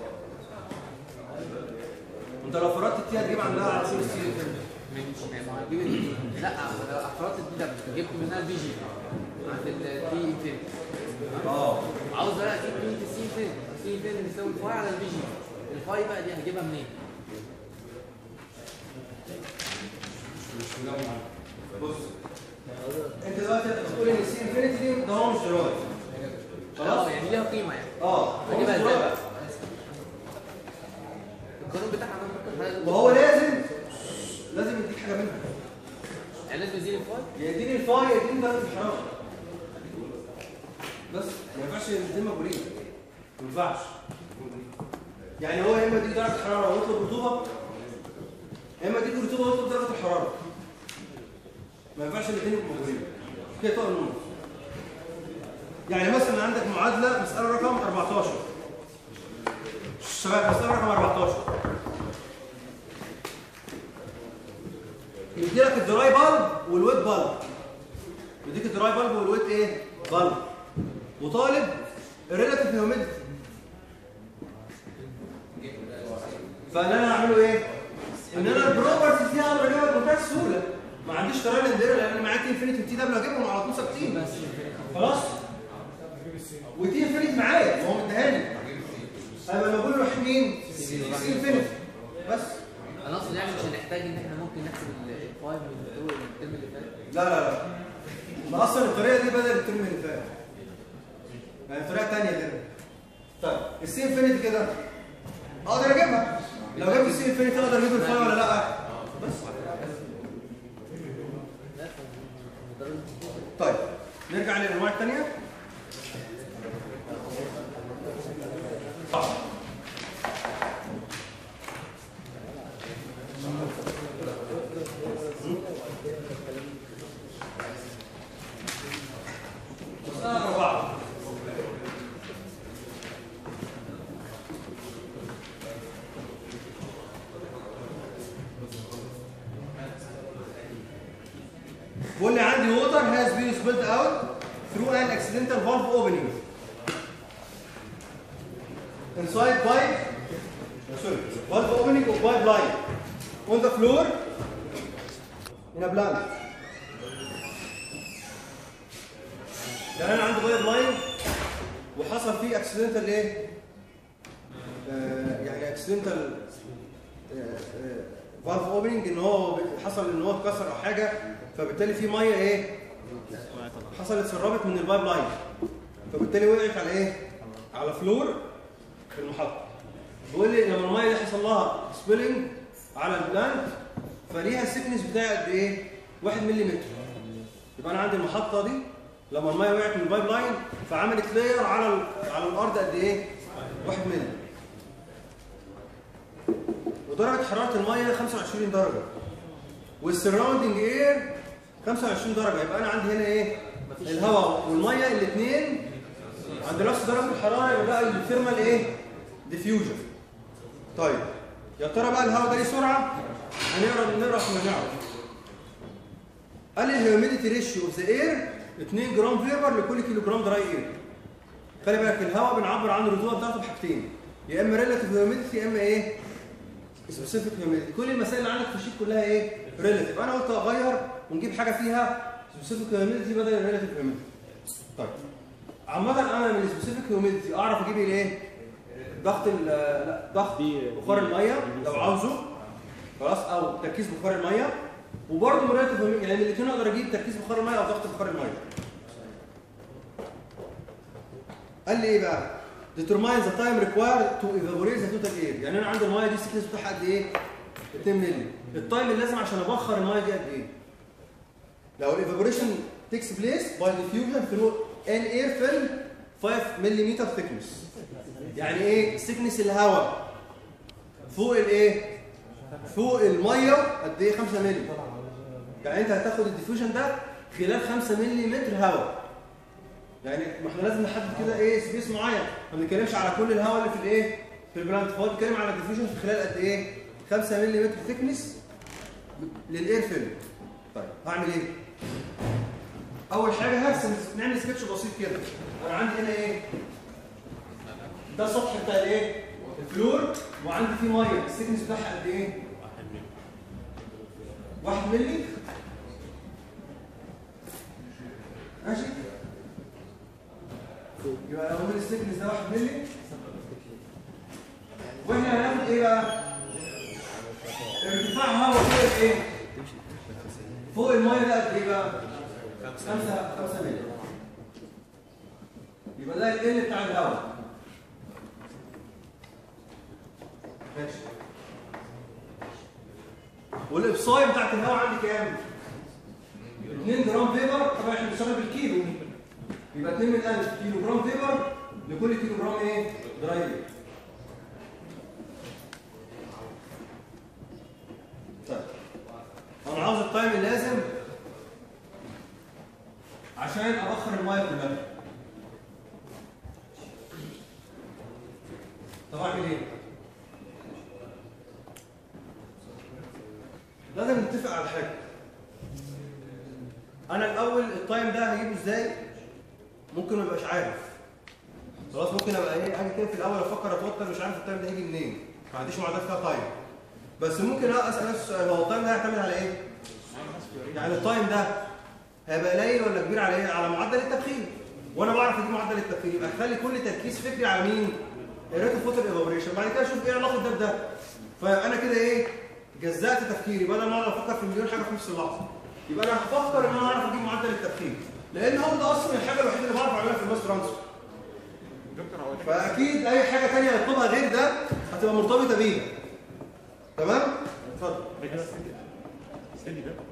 انت لو فرضت التي هتجيب عندها على طول السي انفينيتي. ما هجيب لا لو فرضت التي ده جبت منها البي جي عند التي انفينيتي. عاوز بقى اجيب قيمه السي انفينيتي، السي انفينيتي بيساوي الفاي على البي جي. الفاي بقى دي هجيبها منين؟ بص انت دلوقتي بتقول ان السي انفينيتي دي ده هو مش درايف. خلاص؟ يعني ليها قيمه يعني. هجيبها ازاي بقى؟ القانون بتاعها ممكن وهو لازم يديك حاجه منها. يعني لازم يديني الفاي؟ يديني الفاي يديني درجه الحراره. بس ما ينفعش يديني مجهولين. ما ينفعش. يعني هو يا اما يديك درجه الحراره ويطلب رطوبه، يا اما يديك رطوبه ويطلب درجه الحراره. ما ينفعش يديني مجهولين. كده طول النور. يعني مثلا عندك معادله مساله رقم 14. شباب مساله رقم 14. يديلك الدراي بالب والويت بالب. يديك الدراي بالب والويت ايه؟ بالب. وطالب الريلاتيف هيوميديتي. فاللي انا هعمله ايه؟ ان انا البروبرتيز دي هقدر اجيبها بمنتهى السهوله. ما عنديش ترايل اند ايرور لان انا معايا تي انفينيتي وتي دبليو هجيبهم على طول ثابتين. خلاص؟ وتي انفينيتي معايا ما هو مديهاني. هيبقى المجهول الوحيد مين؟ سي انفينيتي. بس انا اصلا يعني مش هنحتاج ان احنا ممكن نحسب الفاي من الترم اللي فات. لا ما اصلا الطريقه دي بدل الترم اللي فات. يعني طريقه ثانيه غير. طيب السي انفينيتي كده اقدر اجيبها. لو جبت السي انفينيتي اقدر اجيب الفاي ولا لا؟ بس. طيب نرجع للانواع الثانيه. بيقول لي عندي water has been spilled out through an accidental valve opening inside pipe, valve opening of pipe line on the floor in a plant. يعني انا عندي بايب لاين وحصل فيه accidental ايه؟ يعني accidental valve opening ان هو حصل ان هو اتكسر او حاجه، فبالتالي في ميه ايه؟ حصلت سربت من البايب لاين، فبالتالي وقعت على ايه؟ على فلور في المحطه. بيقول لي لما الميه دي حصل لها سبيلنج على البلانت فليها السكنس بتاعي قد ايه؟ 1 ملم. يبقى انا عندي المحطه دي لما الميه وقعت من البايب لاين فعملت لاير على الارض قد ايه؟ 1 مللي. ودرجه حراره الميه 25 درجه. والسراوندنج اير 25 درجه. يبقى انا عندي هنا ايه؟ الهواء والميه الاثنين عند نفس درجه الحراره. يبقى بقى الثيرمال ايه؟ ديفيوجن. طيب يا ترى بقى الهواء ده ليه سرعه؟ هنقرا عشان نعرف. قال لي الهيوميديتي ريشيو اوف ذا اير 2 جرام فيبر لكل كيلو جرام دراي اير. خلي بالك الهواء بنعبر عن الرطوبه بتاعته بحاجتين، يا اما ريلاتيف هيوميديتي يا اما ايه؟ سبيسيفيك هيوميديتي. كل المسائل اللي عندك في الشيت كلها ايه؟ ريلاتيف. انا قلت اغير ونجيب حاجه فيها سبيسيفيك هيوميديتي بدل الريلاتيف هيوميديتي. طيب عامه انا من السبيسيفيك هيوميديتي اعرف اجيب الايه؟ ضغط ضغط بخار الميه لو عاوزه خلاص، او تركيز بخار الميه. وبرضه من الريلاتيف هيوميديتي، يعني الاثنين اقدر اجيب تركيز بخار الميه او ضغط بخار الميه. قال لي ايه بقى؟ determine the time required to evaporate the total air. يعني انا عندي الميه دي السكنس بتاعها قد ايه؟ 2 مللي. التايم اللي لازم عشان ابخر الميه دي قد ايه؟ لو الايفابوريشن takes place by diffusion through an air film 5 ملم thickness. يعني ايه؟ سكنس الهواء فوق الايه؟ فوق الميه قد ايه؟ 5 مللي. يعني انت هتاخد الديفيوجن ده خلال 5 ملم هواء. يعني ما احنا لازم نحدد كده ايه سبيس معين، ما بنتكلمش على كل الهواء اللي في الايه؟ في البلانت، فهو بيتكلم على الديفيوجن في خلال قد ايه؟ 5 ملم ثيكنس للاير فيلم. طيب هعمل ايه؟ اول حاجه هرسم، نعمل سكتش بسيط كده. انا عندي هنا ايه؟ ده السطح بتاع الايه؟ الفلور، وعندي فيه ميه، الثيكنس بتاعها قد ايه؟ 1 مللي. ماشي؟ يبقى لو من الثيكنس ده 1 مللي، واحنا هناخد ايه بقى؟ ارتفاع هواء فوق ايه؟ فوق الميه ده قد ايه بقى؟ 5 مللي. يبقى ده ال بتاع الهواء. ماشي. والابصاي بتاعت الهواء عندي كام؟ 2 جرام فيبر. طبعا احنا بنشتغل بالكيلو، يبقى 2 من 1000 كيلو جرام فيبر لكل كيلو جرام ايه؟ دراي اير. طيب انا عاوز التايم اللازم عشان ابخر الميه كلها. طب اعمل ايه؟ لازم نتفق على حاجه. انا الاول التايم ده هجيبه ازاي؟ ممكن ما ابقاش عارف. خلاص ممكن ابقى ايه اجي كده في الاول افكر اتوتر مش عارف التايم ده هيجي منين. ما عنديش معادلات فيها تايم. بس ممكن اسال نفسي السؤال، هو التايم ده هيعتمد على ايه؟ يعني التايم ده هيبقى قليل ولا كبير على ايه؟ على معدل التبخير. وانا بعرف اجيب معدل التبخير، يبقى اخلي كل تركيز فكري على مين؟ الريت اوف ووتر ايفابوريشن. بعد كده اشوف ايه علاقه ده بده. فانا كده ايه؟ جزأت تفكيري بدل ما اقعد افكر في مليون حاجه في نفس اللحظه. يبقى انا هفكر ان انا اعرف اجيب معدل التبخير، لان هو ده اصلا الحاجه الوحيده اللي بعرف اعملها في الماس ترانسفير. فاكيد اي حاجه ثانيه هيطلبها غير ده هتبقى مرتبطه بيه. تمام؟ اتفضل. استني ده.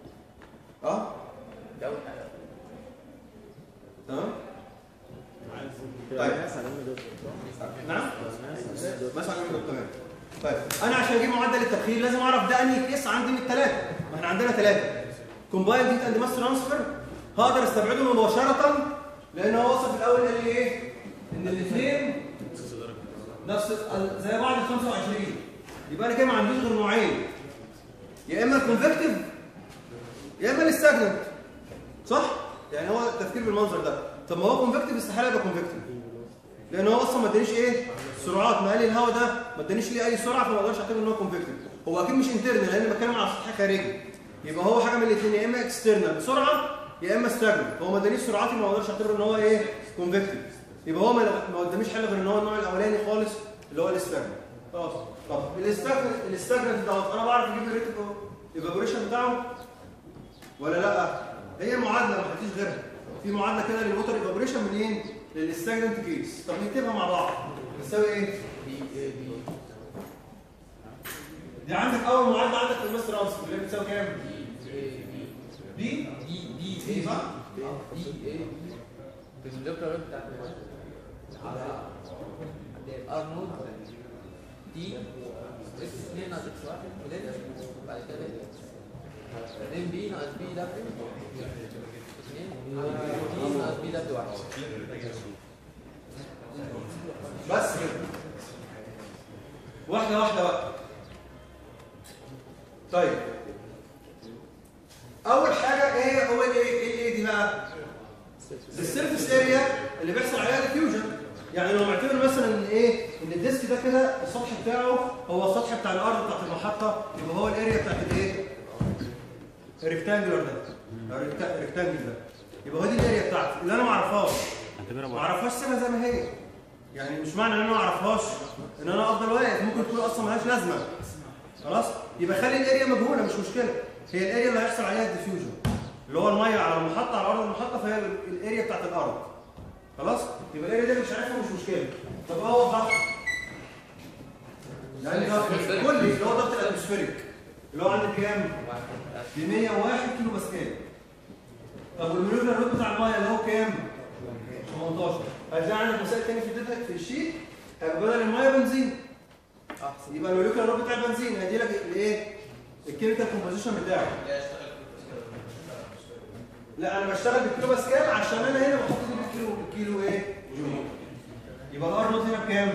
ده اول حاجه. تمام؟ طيب نعم؟ مثلا تمام. طيب انا عشان اجيب معدل التبخير لازم اعرف ده انهي كيس عندي من الثلاثه. ما احنا عندنا ثلاثه. كومبايند هيت اند ماس ترانسفير هقدر استبعده مباشره، لان هو وصف في الاول قال لي ايه؟ ان الاثنين نفس زي بعض ال 25. يبقى انا كده ما عنديش غير نوعين، يا اما الكونفكتيف يا اما الاستاجننت. صح؟ يعني هو التفكير بالمنظر ده. طب ما هو كونفكتيف استحاله يبقى كونفكتيف، لان هو اصلا ما ادانيش ايه؟ سرعات. ما قال لي الهواء ده ما ادانيش ليه اي سرعه، فما اقدرش اعتبر ان هو كونفكتيف. هو اكيد مش انترنال لان بتكلم على سطح خارجي. يبقى هو حاجه من الاثنين، يا اما اكسترنال بسرعه يا اما استاجننت. هو ما ادانيش سرعاتي، ما اقدرش اعتبر ان هو ايه؟ كونفكتيف. يبقى هو ما قداميش حل غير ان هو النوع الاولاني خالص اللي هو الاستاجننت. خلاص. طب الاستاجننت دوت انا بعرف اجيب الريت ايفابوريشن بتاعه ولا لا؟ هي معادله ما حدش غيرها. في معادله كده للوتر ايفابوريشن منين؟ للاستاجننت كيس. طب نكتبها مع بعض. بتساوي ايه؟ دي عندك اول معادله عندك في الماس ترانسفير اللي بتساوي كام؟ دي صح؟ دي ايه؟ في الدكتور بتاعت ار نود تي اكس 2 ناقص اكس 1 ولين بعد كده ام بي ناقص بي دبليو 2 تي ناقص بي دبليو 1 بس كده. واحده واحده بقى. طيب اول حاجه ايه هو الايه دي بقى؟ السيرفيس اريا اللي بيحصل عليها ديفيوجن. يعني لو معتبر مثلا ان ايه ان الديسك ده كده السطح بتاعه هو السطح بتاع الارض بتاعت المحطه، يبقى هو الاريا بتاعت الايه؟ الريكتانجلر ده، الريكتانجل ده، يبقى هو دي الاريا بتاعتي اللي انا ما اعرفهاش. ما اعرفهاش سيبها زي ما هي. يعني مش معنى ان انا ما اعرفهاش ان انا افضل واقف، ممكن تكون اصلا مالهاش لازمه. خلاص؟ يبقى خلي الاريا مجهوله مش مشكله. هي الاريا اللي هيحصل عليها الديفيوجن اللي هو الميه على المحطه على ارض المحطه، فهي الاريا بتاعت الارض. خلاص؟ يبقى الاريا دي مش عارفها مش مشكله. طب هو الضغط؟ يعني ضغط كلي اللي هو ضغط الاتموسفيريك اللي هو عندي كام؟ ب 101 كيلو باسكال. طب والموليكولار ويت بتاع الميه اللي هو كام؟ 18. هتلاقي عندك مسائل ثانيه في الشيت هيبقى بدل الميه بنزين. يبقى الموليكولار ويت بتاع البنزين هيدي لك الايه؟ الكيميكال كومبوزيشن بتاعه. لا انا بشتغل بالكيلو باسكال عشان انا هنا بحط دي بالكيلو ايه؟ جول. يبقى الار نوت هنا بكام؟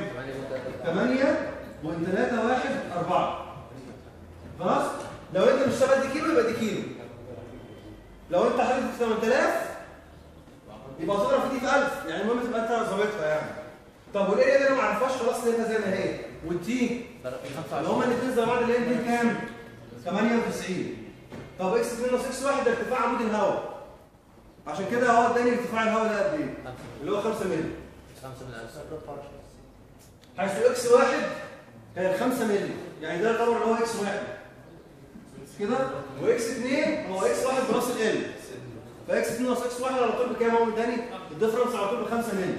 8.314. خلاص؟ لو انت بتشتغل دي كيلو يبقى دي كيلو. لو انت حاطط في 8000 يبقى تضرب دي في 1000، يعني المهم تبقى انت ظابطها يعني. طب والاريا دي انا ما اعرفهاش خلاص سيبها زي ما هي. والتي اللي هما الاثنين زي بعض اللي هي دي كام؟ 98. طب اكس 2 ناقص اكس 1 ده ارتفاع عمود الهواء. عشان كده هو اداني ارتفاع الهواء ده قد ايه؟ اللي هو 5 مللي. 5 من 1000 حيث اكس 1 كان 5 مللي، يعني ده يعتبر اللي هو اكس 1 كده، واكس 2 هو اكس 1 بلس ال. فاكس 2 ناقص اكس 1 على طول بكام؟ هو مداني الديفرنس على طول ب 5 مللي.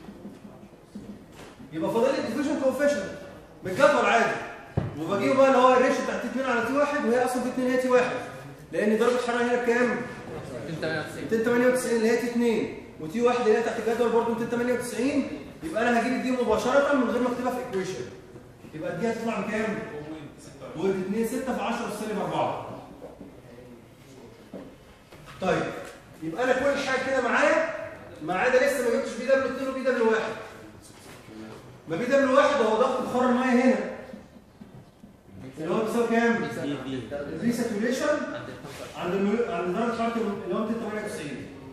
يبقى فاضل لي الديفيوجن كوفيشنت بالجدول عادي، وبجيبه بقى اللي هو الريشيو بتاع تي 2 على تي 1، وهي اصلا تي 2 هي تي 1 لان درجه الحراره هنا بكام؟ 298 اللي هي تي 2 وتي 1 اللي هي تحت الجدول برضه 298. يبقى انا هجيب دي مباشره من غير ما اكتبها في ايكويشن. يبقى دي هتطلع بكام؟ 2 6 في 10 سالب 4. طيب يبقى انا كل حاجه كده معايا ما عدا لسه ما جبتش بي دبليو 2 وبي دبليو 1. ما بي دبليو 1 هو ضغط بخار الميه هنا اللي هو بيساوي كام؟ الري ساتوريشن عند درجه حراره اللي هو 298.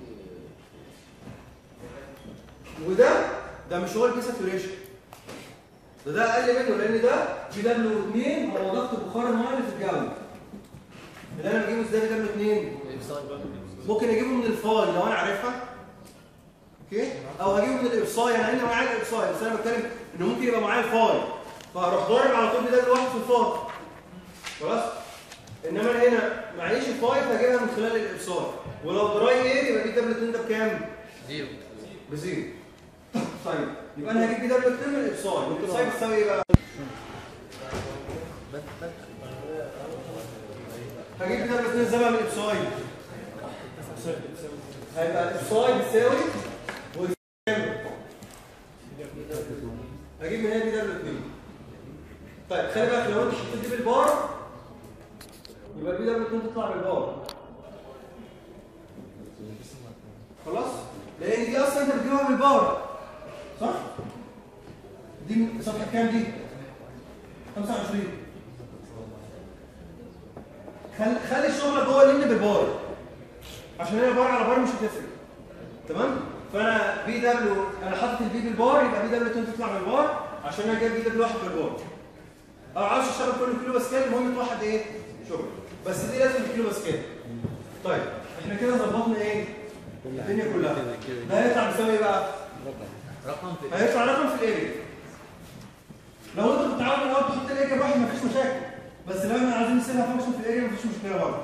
وده مش هو الري ساتوريشن، ده اقل منه لان ده بي دبليو 2 هو ضغط بخار الميه اللي في الجو. اللي انا بجيبه ازاي بي دبليو 2؟ ممكن اجيبه من الفاي لو انا عارفها، اوكي، او هجيبه من الابصاي. انا عندي معايا الابصاي بس انا بتكلم انه ممكن يبقى معايا الفاي، فهروح ضارب على طول ده لوحده في الفاي. خلاص؟ انما انا هنا معيش الفاي فهجيبها من خلال الابصاي. ولو دراي اير يبقى بي دبليو 2 ده بكام؟ زيرو. بزيرو. طيب يبقى انا هجيب بي دبليو 2 من الابصاي، والابصاي بتساوي ايه بقى؟ هجيب بي دبليو 2 ازاي بقى من الابصاي؟ هيبقى الابصاي بتساوي هجيب من هنا بي دبليو 2. طيب خلي بالك لو انت حطيت دي بالبار يبقى البي دبليو 2 تطلع بالبار. خلاص؟ لان دي اصلا انت بتجيبها بالبار صح؟ دي صفحه كام دي؟ 25. خلي الشغل جوه اللين بالبار عشان هي بار على بار مش هتفرق. تمام؟ فانا بي دبليو انا حاطط البي بالبار يبقى بي دبليو 2 تطلع بالبار عشان انا جايب بي دبليو 1 بالبار. او عاوز اشتغل كل كيلو باسكال المهم توحد ايه؟ شغل. بس دي لازم بالكيلو باسكال. طيب احنا كده ظبطنا ايه؟ الدنيا كلها. ده هيطلع بيساوي ايه بقى؟ هيطلع رقم في الاريا. لو انت بتتعود الاول تحط الاريا بواحد مفيش مشاكل، بس لو احنا عايزين نسيبها فانكشن في الاريا مفيش مشكله برضه.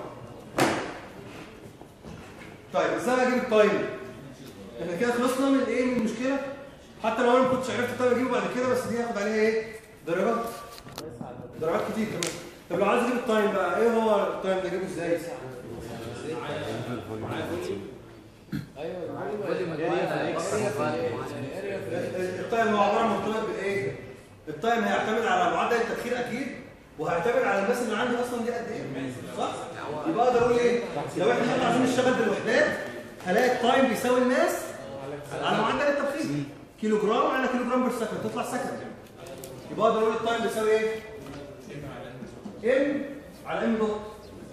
طيب ازاي اجيب التايم؟ احنا كده خلصنا من ايه؟ من المشكله. حتى لو انا ما كنتش عرفت التايم اجيبه بعد كده، بس دي هاخد عليها ايه؟ درجات كتير كمان. طب لو عايز اجيب التايم بقى ايه هو التايم ده اجيبه ازاي؟ ايوه التايم هو عباره عن مرتبط بالايه؟ التايم هيعتمد على معدل التبخير اكيد، وهيعتمد على الماس اللي عندي اصلا دي قد ايه، صح؟ يبقى اقدر اقول ايه؟ لو احنا عايزين نشتغل بالوحدات هلاقي التايم بيساوي الماس على معدل التبخير، كيلو جرام على كيلو جرام بير سكند، تطلع سكند. يبقى اقدر اقول التايم بيساوي ايه؟ ام على ام دوت.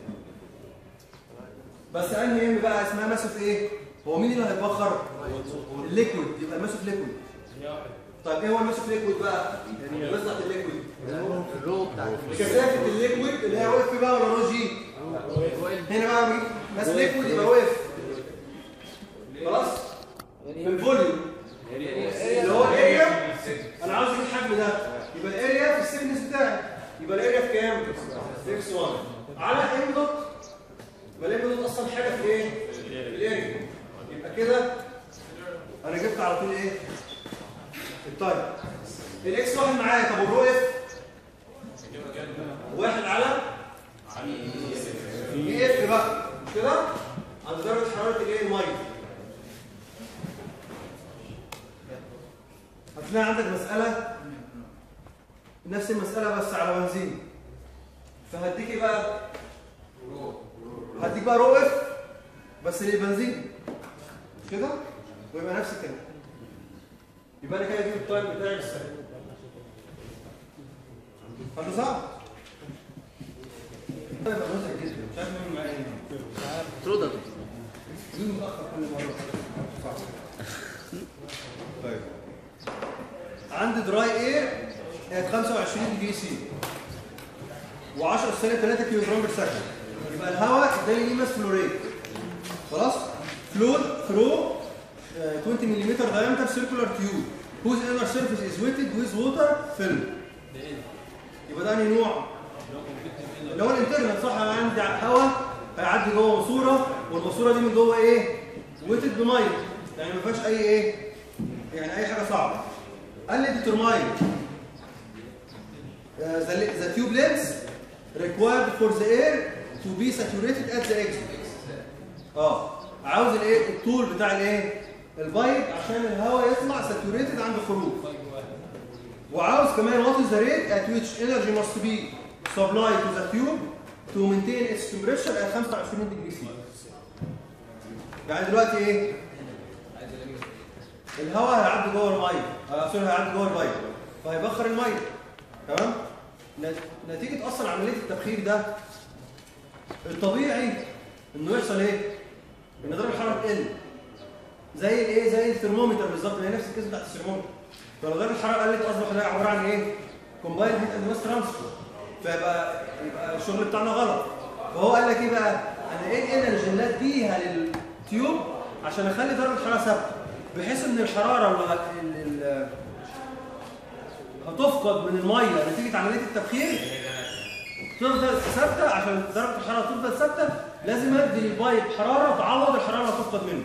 بس انهي ام بقى اسمها ماسوف ايه؟ هو مين اللي هيتبخر؟ الليكويد، يبقى الماسوف ليكويد. طيب ايه هو الماسوف ليكويد بقى؟ وسط الليكويد. الرو بتاع كثافه الليكويد اللي هي واقف فيه بقى ولا رو جي؟ هنا بقى مين؟ ماس ليكويد يبقى واقف. خلاص؟ في الفوليوم اللي هو الاريا، انا عاوز اجيب الحجم ده، يبقى الاريا في السيكنس بتاعي، يبقى الاريا في كام؟ في اكس 1 على ام دوت. يبقى الام دوت اصلا حاجه في ايه؟ في الاريا. يبقى كده انا جبت على طول ايه؟ التايم. الاكس 1 معايا، طب والرو اف؟ 1 على في اف بقى، مش كده؟ عند درجه حراره الايه؟ الميه. هتلاقي عندك مسألة نفس المسألة بس على بنزين، فهديك ايه بقى؟ هديك بقى رو اف بس للبنزين، مش كده؟ ويبقى نفس الكلام. يبقى انا كده اجيب التايم بتاعي بالسريع. حل صعب؟ ده يبقى مزعج جدا، مش عارف مين معايا هنا. ترودر مين متأخر كل مرة؟ صح. طيب عندي دراي اير هي 25 دي سي و10 سالب 3 كيلو جرام بير سكند، يبقى الهواء اداني ليه ماس فلوريت. خلاص؟ فلويد ثرو 20 ملم diameter circular tube whose inner surface is wetted with water film. يبقى ده انهي نوع؟ اللي هو الانترنال، صح؟ انا عندي هواء هيعدي جوه ماسوره، والماسوره دي من جوه ايه؟ ويتد بميه، يعني ما فيهاش اي ايه؟ يعني اي حاجه صعبه. قال لي determine the tube length required for the air to be saturated at the exit. عاوز الايه؟ الطول بتاع الايه؟ البايب عشان الهواء يطلع saturated عند الخروج. وعاوز كمان what is the rate at which energy must be supplied to the tube to maintain its temperature at 25 degree C. يعني دلوقتي ايه؟ الهواء هيعدي جوه الميه، هيعدي جوه البايب فهيبخر الميه. تمام؟ نتيجه اصلا عمليه التبخير ده الطبيعي انه يحصل ايه؟ ان درجه الحراره تقل. زي الايه؟ زي الثرمومتر بالظبط، هي نفس الكيس بتاعت الثرمومتر. فلو درجه الحراره قلت اصبح ده عباره عن ايه؟ كومبايند هيت اند ماس ترانسفير. يبقى الشغل بتاعنا غلط. فهو قال لك ايه بقى؟ انا ايه الانرجي اللي اديها للتيوب عشان اخلي درجه الحراره ثابته، بحيث ان الحراره اللي هتفقد من الميه نتيجه عمليه التبخير تفضل ثابته. عشان درجه الحراره تفضل ثابته لازم ادي للبايب حراره تعوض الحراره اللي هتفقد منه،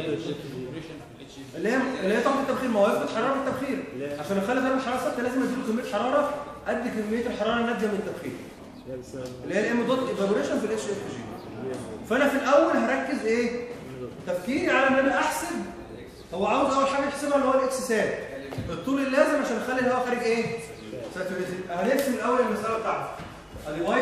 اللي هي طاقه التبخير. ما هو يفقد حراره التبخير، عشان اخلي درجه الحراره ثابته لازم اديله كميه حراره قد كميه الحراره الناتجه من التبخير، اللي هي الام دوت ايفابوريشن في الاتش اف جي. فانا في الاول هركز ايه؟ تفكيري على ان انا احسب. هو عاوز اول حاجه يحسبها اللي هو الاكس سات، الطول اللازم عشان اخلي الهواء خارج ايه؟ ساتوريتد. هنرسم الاول المساله بتاعته. ادي واي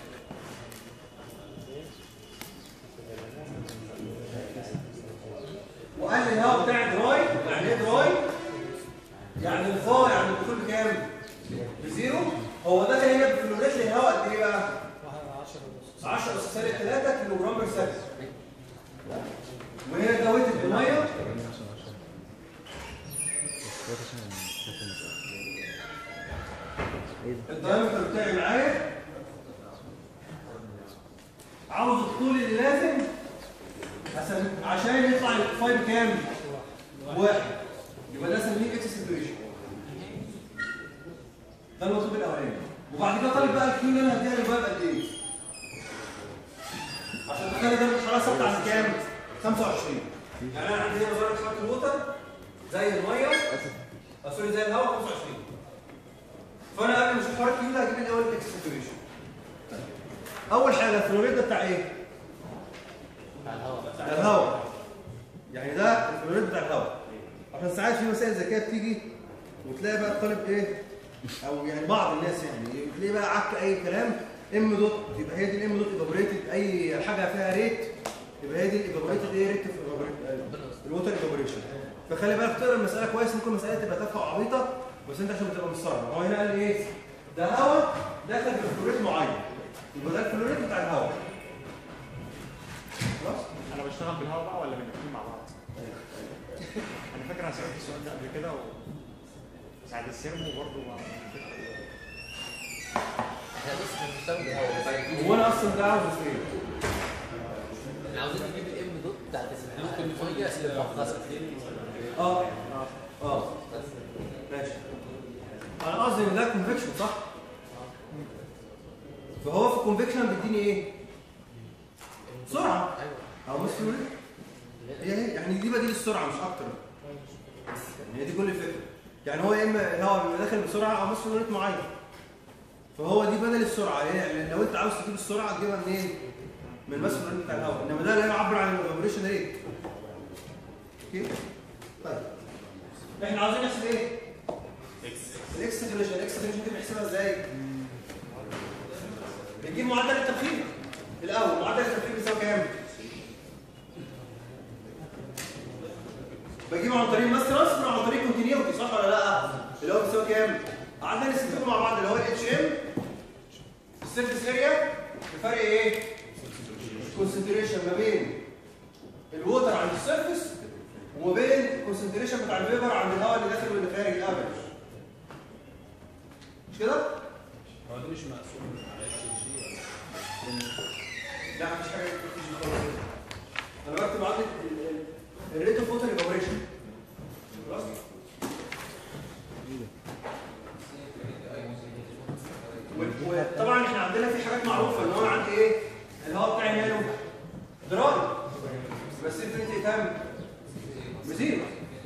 وقال لي الهواء بتاعي دراي. يعني ايه دراي؟ يعني الفاي عند الدخول بكام؟ بزيرو. هو ده كان هنا بفلوريت الهواء قد ايه بقى؟ 10 اس سالب 3 كيلو جرام بير سكند. وهنا ده ويتد بميه. الدايمتر بتاعي معايا، عاوز الطول اللي لازم عشان يطلع الفاي بكام؟ 1. يبقى ده اسميه اكس سيبريشن. ده المطلوب الاولاني. وبعد كده طالب بقى الكيو اللي انا هديها للبايب قد ايه؟ عشان تخلي درجه الحراره ثابته عند كام؟ 25. يعني انا عندي هنا درجه حراره الوتر زي الميه، سوري زي الهواء 25. فانا قبل ما اشوف حراره الكيو ده هجيب الاول الاكس سيبريشن. اول حاجه الفلوريد ده بتاع ايه؟ بتاع الهواء. يعني ده الفلوريد بتاع الهواء. عشان ساعات في مسائل ذكيه بتيجي وتلاقي بقى الطالب ايه؟ او يعني بعض الناس يعني تلاقيه بقى عك اي كلام ام دوت، يبقى هي دي الام دوت ايفابوريتد، اي حاجه فيها ريت يبقى هي دي الايفابوريتد ايه ريت الووتر ايفابوريشن. فخلي بالك تقرا المساله كويس، ممكن المساله تبقى تافهه وعبيطه بس انت عشان تبقى مستوعب. هو هنا قال لي ايه؟ ده هواء داخل بفلوريت معين، يبقى ده الفلوريت بتاع الهواء. خلاص؟ انا بشتغل بالهواء بقى ولا بالاثنين مع بعض؟ انا فاكر انا سالت السؤال ده قبل كده ساعة السيرمو برضه احنا بس بنشتغل بالهواء. هو انا اصلا ده عاوز ايه؟ احنا عاوزين نجيب الام دوت بتاعت الميه اللي مفخصه. ماشي. انا قصدي ان ده كونفكشن صح؟ فهو في الكونفكشن بيديني ايه؟ سرعه او مش فلوريت. هي يعني دي بديل السرعه مش اكتر. يعني دي كل الفكره. يعني هو يا اما الهواء بيبقى داخل بسرعه او مش فلوريت معين. فهو دي بدل السرعه، يعني لو انت عاوز تجيب السرعه تجيبها منين؟ من الماس فلوريت بتاع الهواء، انما ده لا يعبر عن الايفابوريشن ريت. اوكي؟ طيب احنا عاوزين نحسب ايه؟ الاكسلريشن. الاكسلريشن دي بنحسبها ازاي؟ بنجيب معدل التبخير الاول. معدل التبخير بيساوي كام؟ بجيبه عن طريق الماس ترانسفير وعن طريق كونتينيوتي صح ولا لا؟ اللي هو بيساوي كام؟ قعدنا نستخدمه مع بعض اللي هو الاتش ام السيرفيس اريا بفرق ايه؟ كونسنتريشن ما بين الووتر عند السيرفيس وما بين الكونسنتريشن بتاع الفيبر عند الهواء اللي داخل واللي خارج الافرج. مش كده؟ هو ده مش مقسوم على اتش جي ولا؟ لا مفيش حاجه تيجي خالص. انا بكتب عندي الريت اوف ووتر ايفابوريشن. خلاص؟ وطبعا احنا عندنا في حاجات معروفه ان هو عندي ايه؟ الهواء بتاعي ماله؟ دراي. بس الانفينيتي كام؟ بزيرو.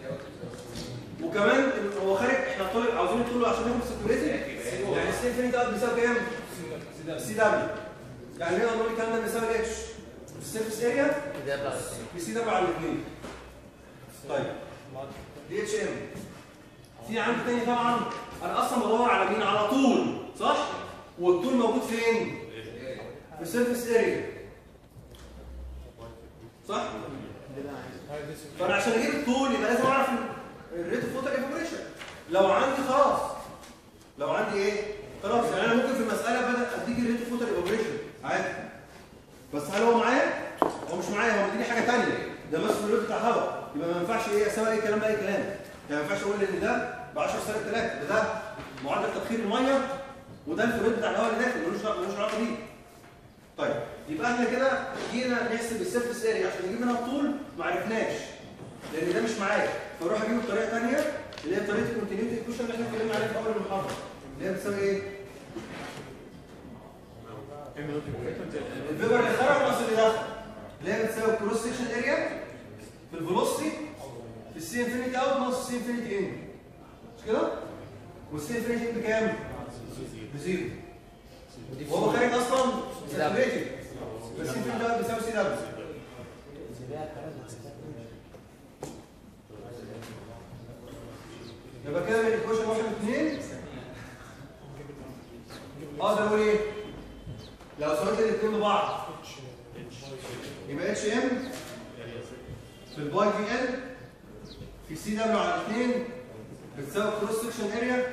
وكمان هو خارج احنا عاوزين نقول له عشان ناخد ساتوريتد يعني السي انفينيتي ده بيساوي كام؟ سي دبليو. يعني هنا نقول الكلام ده بيساوي اتش السيرفيس اريا بسي دبليو على الاثنين. طيب دي اتش ام. في عندي تاني طبعا انا اصلا بدور على مين؟ على طول صح؟ والطول موجود فين؟ في السيرفيس اريا صح؟ فانا عشان اجيب الطول يبقى لازم اعرف الريت اوف ووتر ايفابوريشن. لو عندي خلاص، لو عندي ايه؟ خلاص يعني انا ممكن في المساله بدل اديك الريت اوف ووتر ايفابوريشن عادي. بس هل هو معايا؟ هو مش معايا، هو مديني حاجه ثانيه. ده بس الريت بتاع هواء، يبقى ما ينفعش ايه اسوي اي كلام باي كلام. يعني ما ينفعش اقول ان ده ب 10 سالب 3 ده معدل تبخير الميه وده الفلويد بتاع الهواء اللي داخل ملوش علاقه بيه. طيب يبقى احنا كده جينا نحسب السيرفيس اريا عشان نجيب منها الطول ما عرفناش لان ده مش معايا، فاروح اجيب بطريقه ثانيه اللي هي طريقه الكونتينيوتي ايكويشن اللي احنا اتكلمنا عليها في اول المحاضره اللي هي بتساوي ايه؟ الفيبر اللي خرج ناقص اللي دخل اللي هي بتساوي الكروس سكشن اريا في الفيلوسيتي في السي انفينيتي اوت ناقص السي انفينيتي ان. مش كده؟ والسي انفينيتي ان بكام؟ بزيرو. وهو خارج اصلا ساتوريتد بس السي انفينيتي اوت بيساوي سي دبليو. يبقى كده من الايكويشن 1 و 2 اقدر اقول ايه؟ لو سويت الاثنين ببعض يبقى اتش ام في الباي في ال في سي دبليو على 2 بتساوي كروس سكشن اريا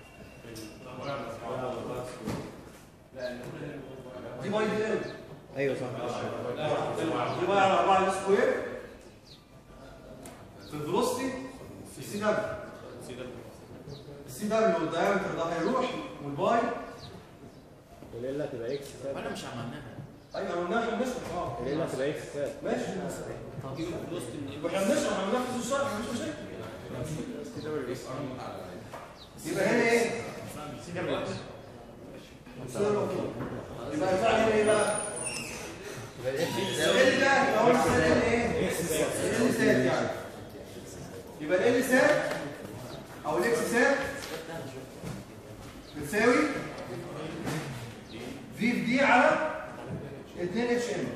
دي باي في ال. ايوه صح. دي باي على 4 سكوير في الفيلوسيتي في سي دبليو. السي دبليو والدايمتر ده هيروح والباي الليله هتبقى اكس ساب. وانا مش عملناها. ايوه عملناها احنا بنشرح الليله هتبقى اكس ساب. ماشي هجيب الفلوس من واحنا بنشرح هننفذ الشرح مفيش مشاكل. يبقى هنا ايه؟ يبقى ينفع هنا ايه بقى؟ ال ده هو مثال ال ايه؟ ال سات يعني. يبقى ال سات او الاكس سات بتساوي في دي على 2 اتش ام.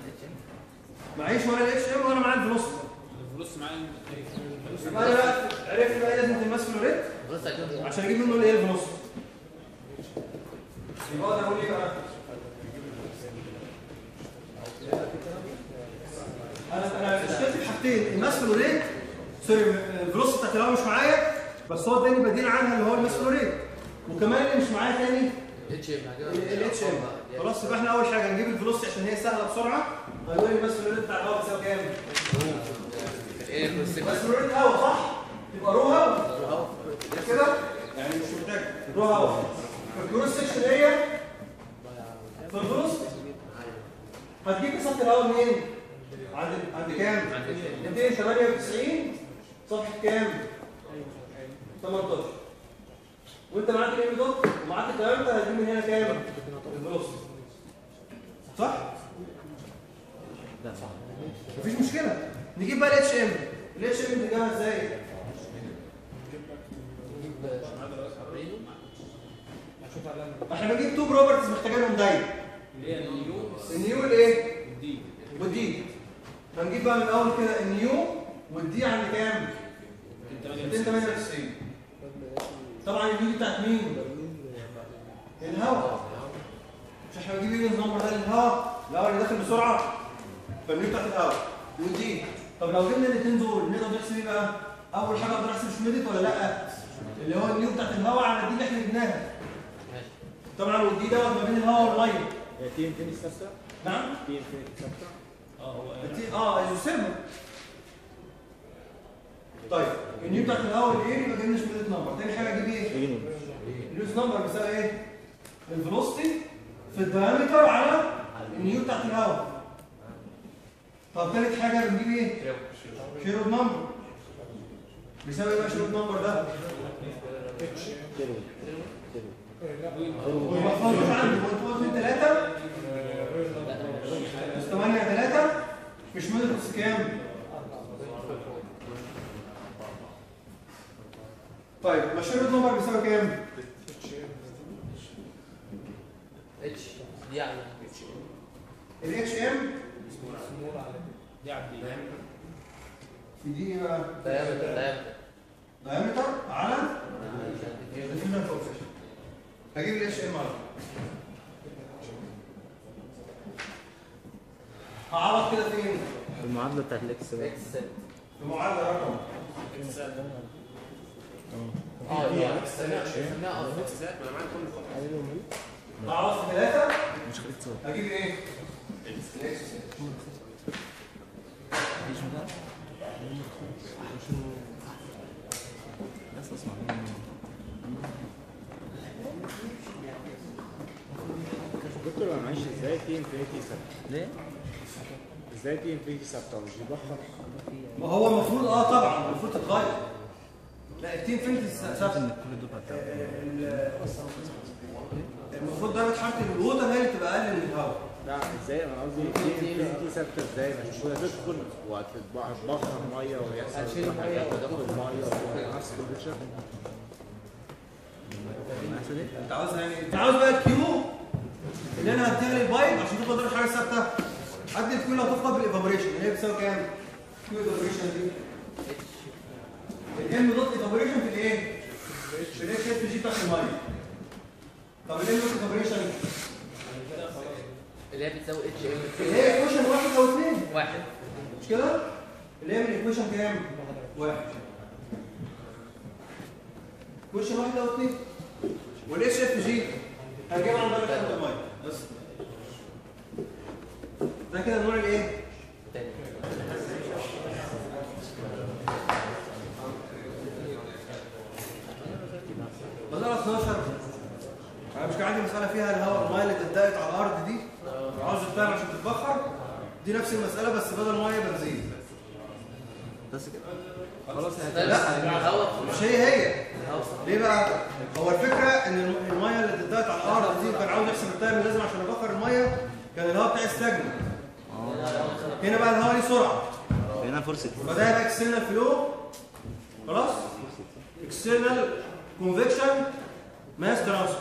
معيش ولا الاتش ام ولا معايا الفلوس. الفلوس معايا يبقى انا بقى عرفت بقى لازم الماس فلو ريت بص هجيب عشان اجيب منه الايه الفلوس. يبقى اقدر اقول ايه بقى؟ انا مشكلتي في حاجتين، الماس فلو ريت سوري الفلوس بتاعت الهواء مش معايا، بس هو اداني بديل عنها اللي هو الماس فلو ريت، وكمان اللي مش معايا تاني الاتش ام. خلاص يبقى احنا اول حاجه نجيب الفلوس عشان هي سهله بسرعه. هنقول لي الماس فلو ريت بتاع الهواء بيساوي كام؟ الماس فلو ريت هواء صح؟ يبقى رو هواء كده يعني مش محتاج رو هواء. الكروس سكشن هي في الفلوس هتجيب مساحه الهواء منين؟ عند كام؟ 298 صفحه كام؟ 18. وانت معاك الام دوت ومعاك الكلام ده هتجيب من هنا كام؟ الفلوس صح؟ لا صح. مفيش مشكله. نجيب بقى الاتش ام. الاتش ام بنجيبها ازاي؟ احنا بنجيب تو بروبرتيز محتاجينهم دايما اللي هي النيو الايه؟ والدي. هنجيب بقى من الاول كده النيو والدي عند كام؟ 298. طبعا النيو بتاعت مين؟ الهواء. مش احنا بنجيب ايه النمبر ده للهواء؟ الهواء اللي داخل بسرعه فالنيو بتاعت الهواء والدي. طب لو جبنا الاثنين دول نقدر نحسب ايه بقى؟ اول حاجه اقدر احسب شميدت ولا لا؟ اللي هو النيو بتاعت الهواء على دي اللي احنا جبناها. طبعا والدي دوت ما بين الهواء والميه. هي تي انفينيتي ثابته؟ نعم؟ تي انفينيتي ثابته؟ هو ايزوثيرمال. طيب النيو بتاعت الهواء والايه يبقى جبنا شميدت نمبر. تاني حاجه اجيب ايه؟ النيوز نمبر بيساوي ايه؟ الفيلوسيتي في الدايمتر على النيو بتاعت الهواء. طب ثالث حاجه بنجيب ايه؟ شيرود نمبر. بيساوي ايه بقى شيرود نمبر ده؟ والمفروض عندي مفروض من 3 بس 8 3 مش مدرس كام؟ طيب مشروع نمبر بيساوي كام؟ اتش دي على الاتش ام دي على دي دي ايه بقى؟ دايمتر على الفيلم كوفيشنت. هجيب الاتش ام على هعوض كده فين؟ المعادله بتاعت الاكس بقى. في معادله رقم هعوض في 3 مش خليت صوت. هجيب ايه؟ بس اسمع دكتور انا معلش ازاي تي انفينيتي ثابته؟ ليه؟ ازاي تي انفينيتي ثابته مش بيبخر؟ ما هو المفروض طبعا المفروض تتغير. لا التيم فينتي ثابت. كل دول المفروض درجه حراره الووتر هي اللي تبقى اقل من الهواء. لا ازاي انا قصدي تي انفينيتي ثابته ازاي؟ مش هتدخل وهتبخر ميه ويحصل حاجات تدخل ميه نفس البيتشر. انت عاوزها يعني انت عاوز بقى الكيو اللي انا هديها للبايب عشان تفضل درجه حراره ثابته. قد الكيو اللي هتفقد بالايفابوريشن اللي هي بتساوي كام؟ كيو ايفابوريشن دي الام دوت ايفابوريشن في الايه؟ في الاتش اف جي بتاعت الميه. طب الام دوت ايفابوريشن اللي هي بتساوي اتش ام اللي هي ايكويشن 1 او 2 واحد مش كده؟ اللي هي من ايكويشن كام؟ 1 ايكويشن 1 او 2 والاتش اف جي هنجيبها عن درجه حراره الميه بس. ده كده النوع الايه؟ تاني مسألة 12 انا مش كان عندي مسألة فيها الهواء الميه اللي اتدقت على الارض دي عاوز تتفهم عشان تتبخر. دي نفس المسألة بس بدل ميه بنزين. بس كده خلاص لا الهواء مش هي ليه بقى؟ هو الفكرة ان الميه اللي اتدقت على الارض دي كان عاوز يحسب التايم لازم عشان ابخر الميه كان الهواء بتاعي استجنن. هنا بقى الهواء ليه سرعة هنا فرصه فده يبقى اكسترنال فلو خلاص؟ اكسترنال كونفكشن ماس ترانسفير.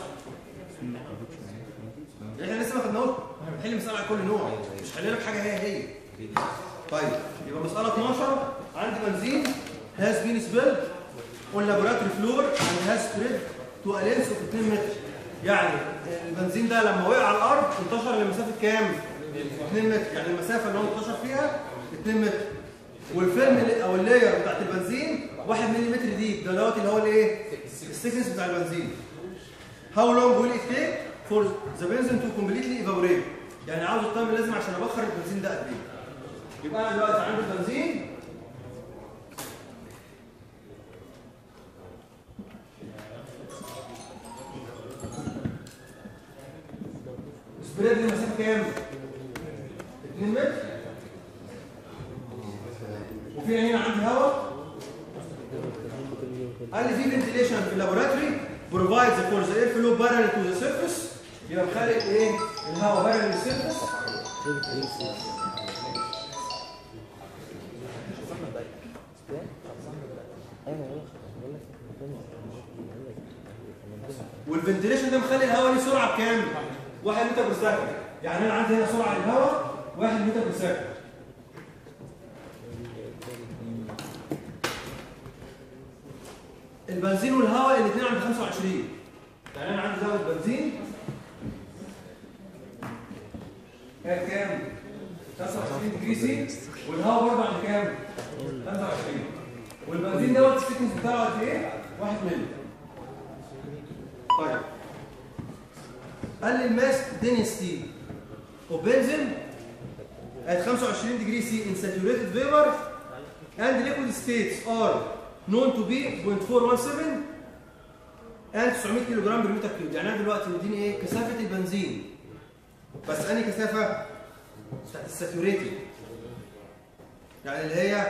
احنا لسه ما خدناهوش، احنا بنحل مسألة على كل نوع مش حل لك حاجة هي. طيب يبقى مسألة 12 عندي بنزين هاز بين سبيلد اون لابوراتوري فلور اند هاز سبريد تو ا لينث اوف 2 متر. يعني البنزين ده لما وقع على الارض انتشر لمسافه كام؟ 2 متر. يعني المسافه اللي هو انتشر فيها 2 متر. والفيلم او اللاير بتاعت البنزين 1 ملم ديب. ده دوت اللي هو الايه؟ السكنس بتاع البنزين. هاو لونج ويل ات تيك فور ذا بنزين تو كومبليتلي ايفابوريت. يعني عاوز التايم لازم عشان ابخر البنزين ده قد ايه؟ يبقى انا دلوقتي عندي البنزين سبريد المسافه كام؟ 2 متر. وفي هنا عندي هواء. قال لي في فنتيليشن في اللابوراتوري بروفايدز فور ذا اير فلو بارل تو ذا سيرفيس. يبقى مخلي ايه؟ الهواء بارل للسيرفيس. والفنتيليشن ده مخلي الهواء ليه سرعه بكام؟ 1 متر بير سكند. يعني انا عندي هنا سرعه الهواء 1 متر بير سكند. البنزين والهواء الاثنين عند 25. يعني انا عندي زاويه بنزين كانت كام؟ 25 ديجري سي. والهواء برضه عند كام؟ 25. والبنزين دوت السكنس بتاعه قد ايه؟ 1 مللي. طيب قال لي الماس دينستي اوف بنزين at 25 degree C in saturated vapor and liquid states are known to be 0.417 and 900 كيلو جرام بر متر كيوب. يعني انا دلوقتي مديني ايه؟ كثافه البنزين. بس انهي كثافه؟ بتاعت الساتوريتد. يعني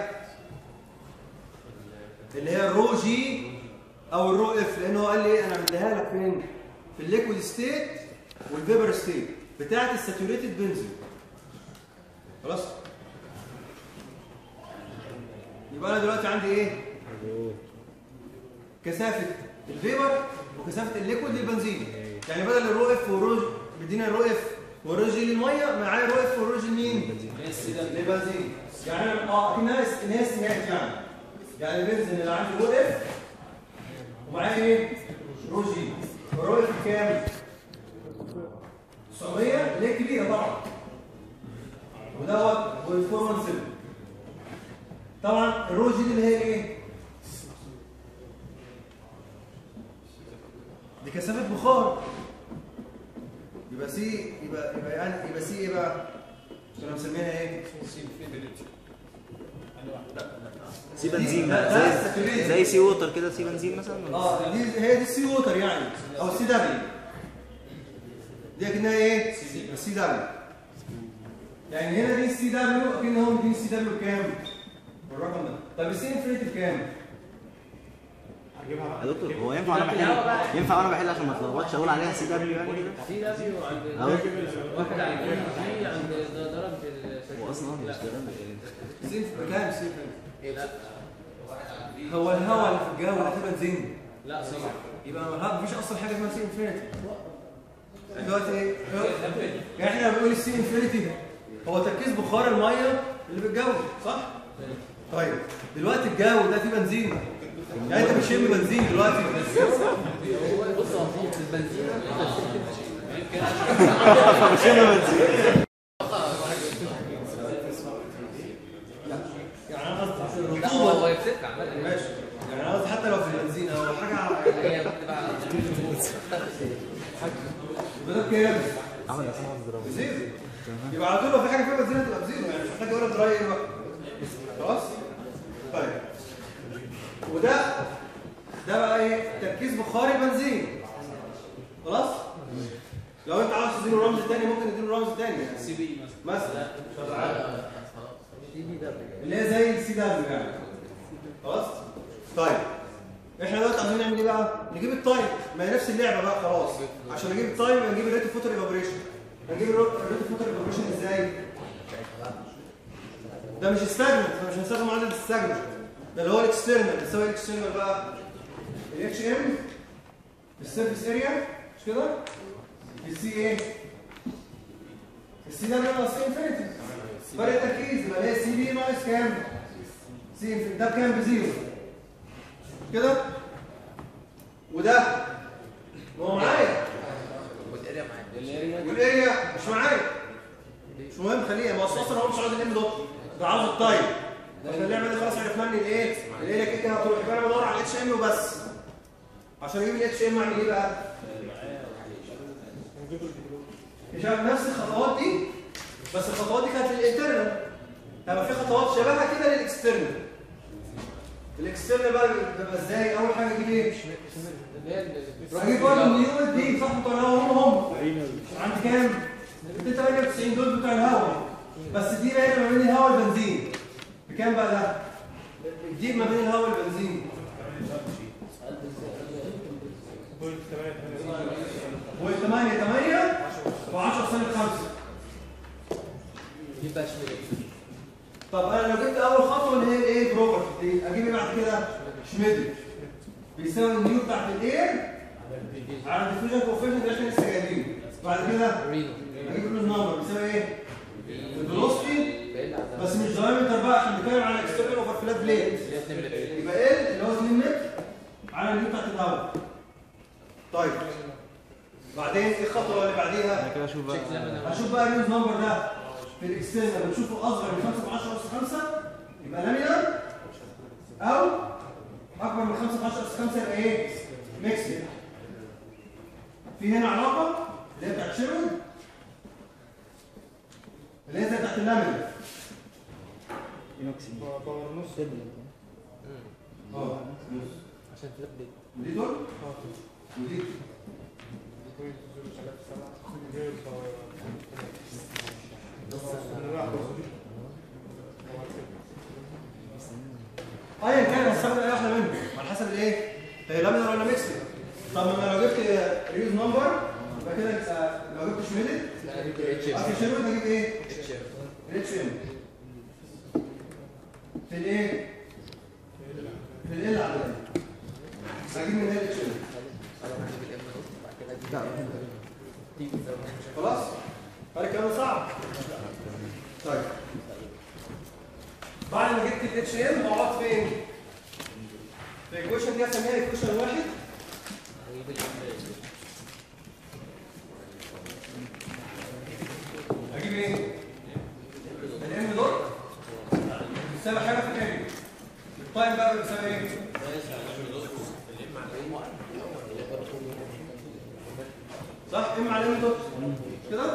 اللي هي الرو جي او الرو اف. لان هو قال لي ايه؟ انا مديها لك فين؟ في الليكويد ستيت والفيبر ستيت بتاعت الساتوريتد بنزين. خلاص؟ يبقى انا دلوقتي عندي ايه؟ كثافه الفيبر وكثافه الليكويد للبنزين. يعني بدل الرو اف والرو بيدينا الرو اف والرو جي للميه، معايا الرو اف والرو جي لمين؟ للبنزين. يعني انا اكنها استهات. يعني البنزين اللي عندي رو اف ومعايا ايه؟ رو جي. الرو اف كام؟ 900 اللي هي كبيره طبعا. ودوت 0.417. طبعا الرو جي دي اللي هي ايه؟ دي كثافه بخار. يبقى سي يبقى سي ايه بقى؟ كنا مسمينها ايه؟ سي بنزين بقى زي سي ووتر كده. سي بنزين مثلا. هي دي السي ووتر يعني او السي دبليو. دي اكنها ايه؟ السي دبليو. يعني هنا دي السي دبليو اكن هو مديني السي دبليو بكام؟ بالرقم ده. طب السي انفينيتي بكام؟ يا دكتور هو ينفع وانا بحل عشان ما اتلخبطش اقول عليها سي دبليو يعني كده؟ سي دبليو عند واحد عند جي عند درجه هو اصلا مش درجه سي بكام؟ سي ايه؟ لا هو الهواء اللي في الجو ده فيه بنزين. لا صح. يبقى مفيش اصلا حاجه اسمها سي انفينيتي. دلوقتي ايه؟ يعني احنا بنقول السي انفينيتي هو تركيز بخار الميه اللي في الجو، صح؟ طيب دلوقتي الجو ده فيه بنزين. يعني انت بتشم بنزين دلوقتي. بص هو في البنزين بشم بنزين. يعني انا قصدي الرطوبه هو يفتك ماشي. يعني انا قصدي حتى لو في البنزين او حاجه هي بتبقى بدل كام؟ عمل اسمها ضرب بزيرو. يبقى على طول لو في حاجه فيها بنزين هتبقى بزيرو. يعني مش محتاج اقول لك دراي ايه بقى. خلاص؟ طيب وده بقى ايه؟ تركيز بخاري بنزين. خلاص؟ لو انت عاوز تديله رمز تاني ممكن تديله رمز تاني يعني سي بي مثلا اللي هي زي السي دبليو يعني. خلاص؟ طيب احنا دلوقتي عايزين نعمل ايه بقى؟ نجيب التايم. ما هي نفس اللعبه بقى خلاص. عشان نجيب التايم يبقى نجيب الريت اوف فوتر ايفابوريشن. هنجيب الريت اوف فوتر ايفابوريشن ازاي؟ ده مش استجنت، فمش هنستخدم معادله الاستجنت. ده اللي هو الاكسترنال. بتساوي الاكسترنال بقى الاتش ام السيرفيس اريا مش كده؟ السي ايه؟ السي ده ناقص سي انفينيتي. فرق التركيز يبقى هي سي بي ناقص كام؟ سي انفينيتي. ده بكام؟ بزيرو. كده وده ما هو معايا والاريا معاك والاريا مش معايا مش مهم خليها ما اصلا هو مش عاوز الام دوت ده عاوز التايب احنا اللعبه دي خلاص عرفنا ان الايه الاريا كده كده هتروح يبقى انا بدور على الاتش ام وبس عشان اجيب الاتش ام اعمل ايه بقى؟ نفس الخطوات دي بس الخطوات دي كانت للانترنال هيبقى في خطوات شبهها كده للاكسترنال الاكسترنال بقى بيبقى ازاي؟ اول حاجه اجيب ايه؟ اجيب برضه النيومل دي صح بتوع الهواء هم عندي كام؟ 298 دول بتوع الهواء بس دي بقى ما بين الهواء والبنزين بكام بقى ده؟ الديب ما بين الهواء والبنزين بوينت 8 و10 سالب 5 يبقى شمال. طب انا لو جبت اول خطوه اللي هي الايه بروبرتي دي اجيب ايه بعد كده؟ شميدل بيساوي النيو بتاعت الاير على الديفيوجن كوفيشنت اللي احنا لسه جايبينه بعد كده رينو اجيب الرينو نمبر بيساوي ايه؟ الفيلوسيتي بس مش دايمتر بقى عشان نتكلم على اكسترنال اوفر فلات بليد يبقى ال اللي هو 2 متر على النيو بتاعت الهواء. طيب بعدين ايه الخطوه اللي بعديها؟ انا كده اشوف بقى هشوف بقى الريوز نمبر ده في الاكسترنال بنشوفه اصغر من 5 في 10 اس 5 يبقى لامينار او اكبر من 5 في 10 اس 5 يبقى ايه؟ ميكسد. في هنا علاقه اللي هي بتاعت شيرود اللي هي زي بتاعت اللامينار نص عشان فلات بيت ودي دول ودي ايا كان هستخدم اي واحده منهم على حسب الايه؟ هي لامينر ولا ميكسد. طب انا لو جبت ريوز نمبر يبقى كده لو جبت شميدت اخر شيرود هجيب ايه؟ اتش ام في الايه؟ في ال على ال هجيب من هنا اتش ام خلاص؟ هل الكلام صعب؟ طيب بعد ما جبت الاتش ام هقعد فين؟ في الايكويشن دي هسميها ايكويشن واحد اجيب ايه؟ الام دوت بتساوي حاجه في الاريا التايم بقى بتساوي ايه؟ صح؟ ام على ام دوت كده؟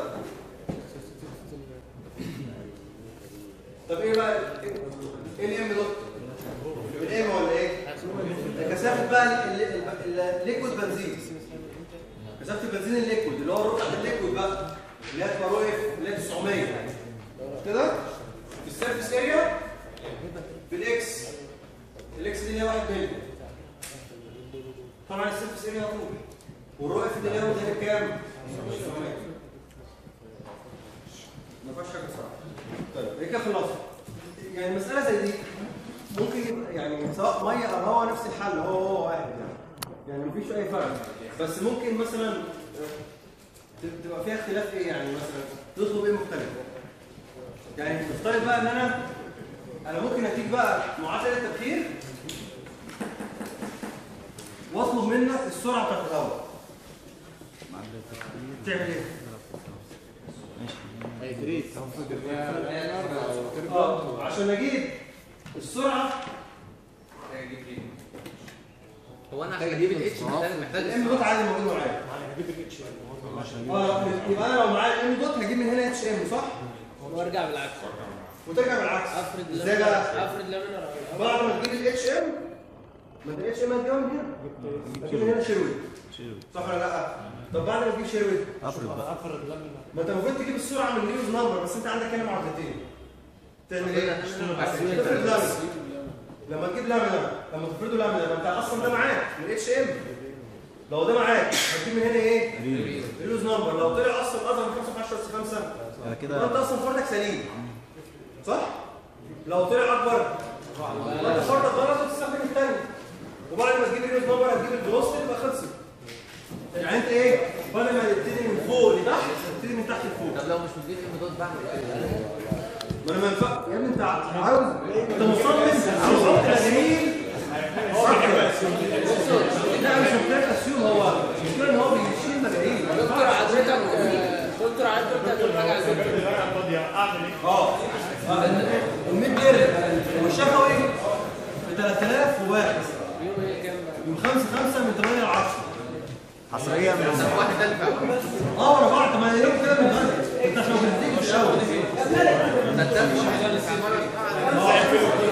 طب ايه بقى؟ ايه الام دوت؟ الام ولا ايه؟ كثافه بقى الليكويد بنزين كثافه البنزين الليكويد اللي هو الرقعه الليكويد بقى اللي هي تبقى رؤيه اللي هي 900 كده في السيرفيس اريا في الاكس الاكس دي اللي هي 1 مللي طبعا السيرفيس اريا طول والرؤيه في اللي هي كام؟ 900 ما فيهاش حاجه صراحه. طيب ايه كده خلاص يعني مساله زي دي ممكن يعني سواء ميه او هواء نفس الحل هو واحد يعني مفيش اي فرق بس ممكن مثلا تبقى فيها اختلاف ايه يعني مثلا تطلب ايه مختلف يعني نفترض بقى ان انا ممكن اديك بقى معادله التبخير واطلب منك السرعه بتاعت الهواء تعمل ايه؟ هيدريت عشان اجيب السرعه هو انا عشان اجيب الاتش محتاج الام دوت عادي موجود معايا يبقى انا لو معايا الام دوت هجيب من هنا اتش ام صح؟ وارجع بالعكس وترجع بالعكس افرض ازاي بقى؟ افرض لامينر بعد ما تجيب الاتش ام ما انت الاتش ام هتجيبها من هنا هتجيب من هنا شيرويد صح ولا لا؟ طب بعد ما تجيب شيرويد افرض لامينر ما انت المفروض تجيب السرعه من النيوز نمبر بس انت عندك هنا معادلتين تعمل ايه؟ تفرض لامينر لما تجيب لامينر لما تفرضه لامينر ما انت اصلا ده معاك من اتش ام لو ده معاك هتجيب من هنا ايه؟ النيوز نمبر لو طلع اصلا اصغر من 5 في 10 اس 5 كده انت اصلا فرضك سليم صح؟ لو طلع اكبر انت فرضك غلط وتستخدم الثاني وبعد ما تجيب النيوز نمبر هتجيب الفيلوسيتي يبقى خلصت يعني انت ايه؟ بدل ما تبتدي من فوق لتحت تبتدي من تحت لفوق طب لو مش مديني ام دوت بعمل ايه؟ ما انا ما ينفع يا ابني انت عاوز انت مصمم على صوت الجميل صح يوم 5/5 من 8 ل 10. حصريه من طب واحد ده اللي فاهم. ورا بعض. طب ما يوم كده من بدري انت عشان كنت تيجي في الاول. ده التالت واحد ده اللي في المره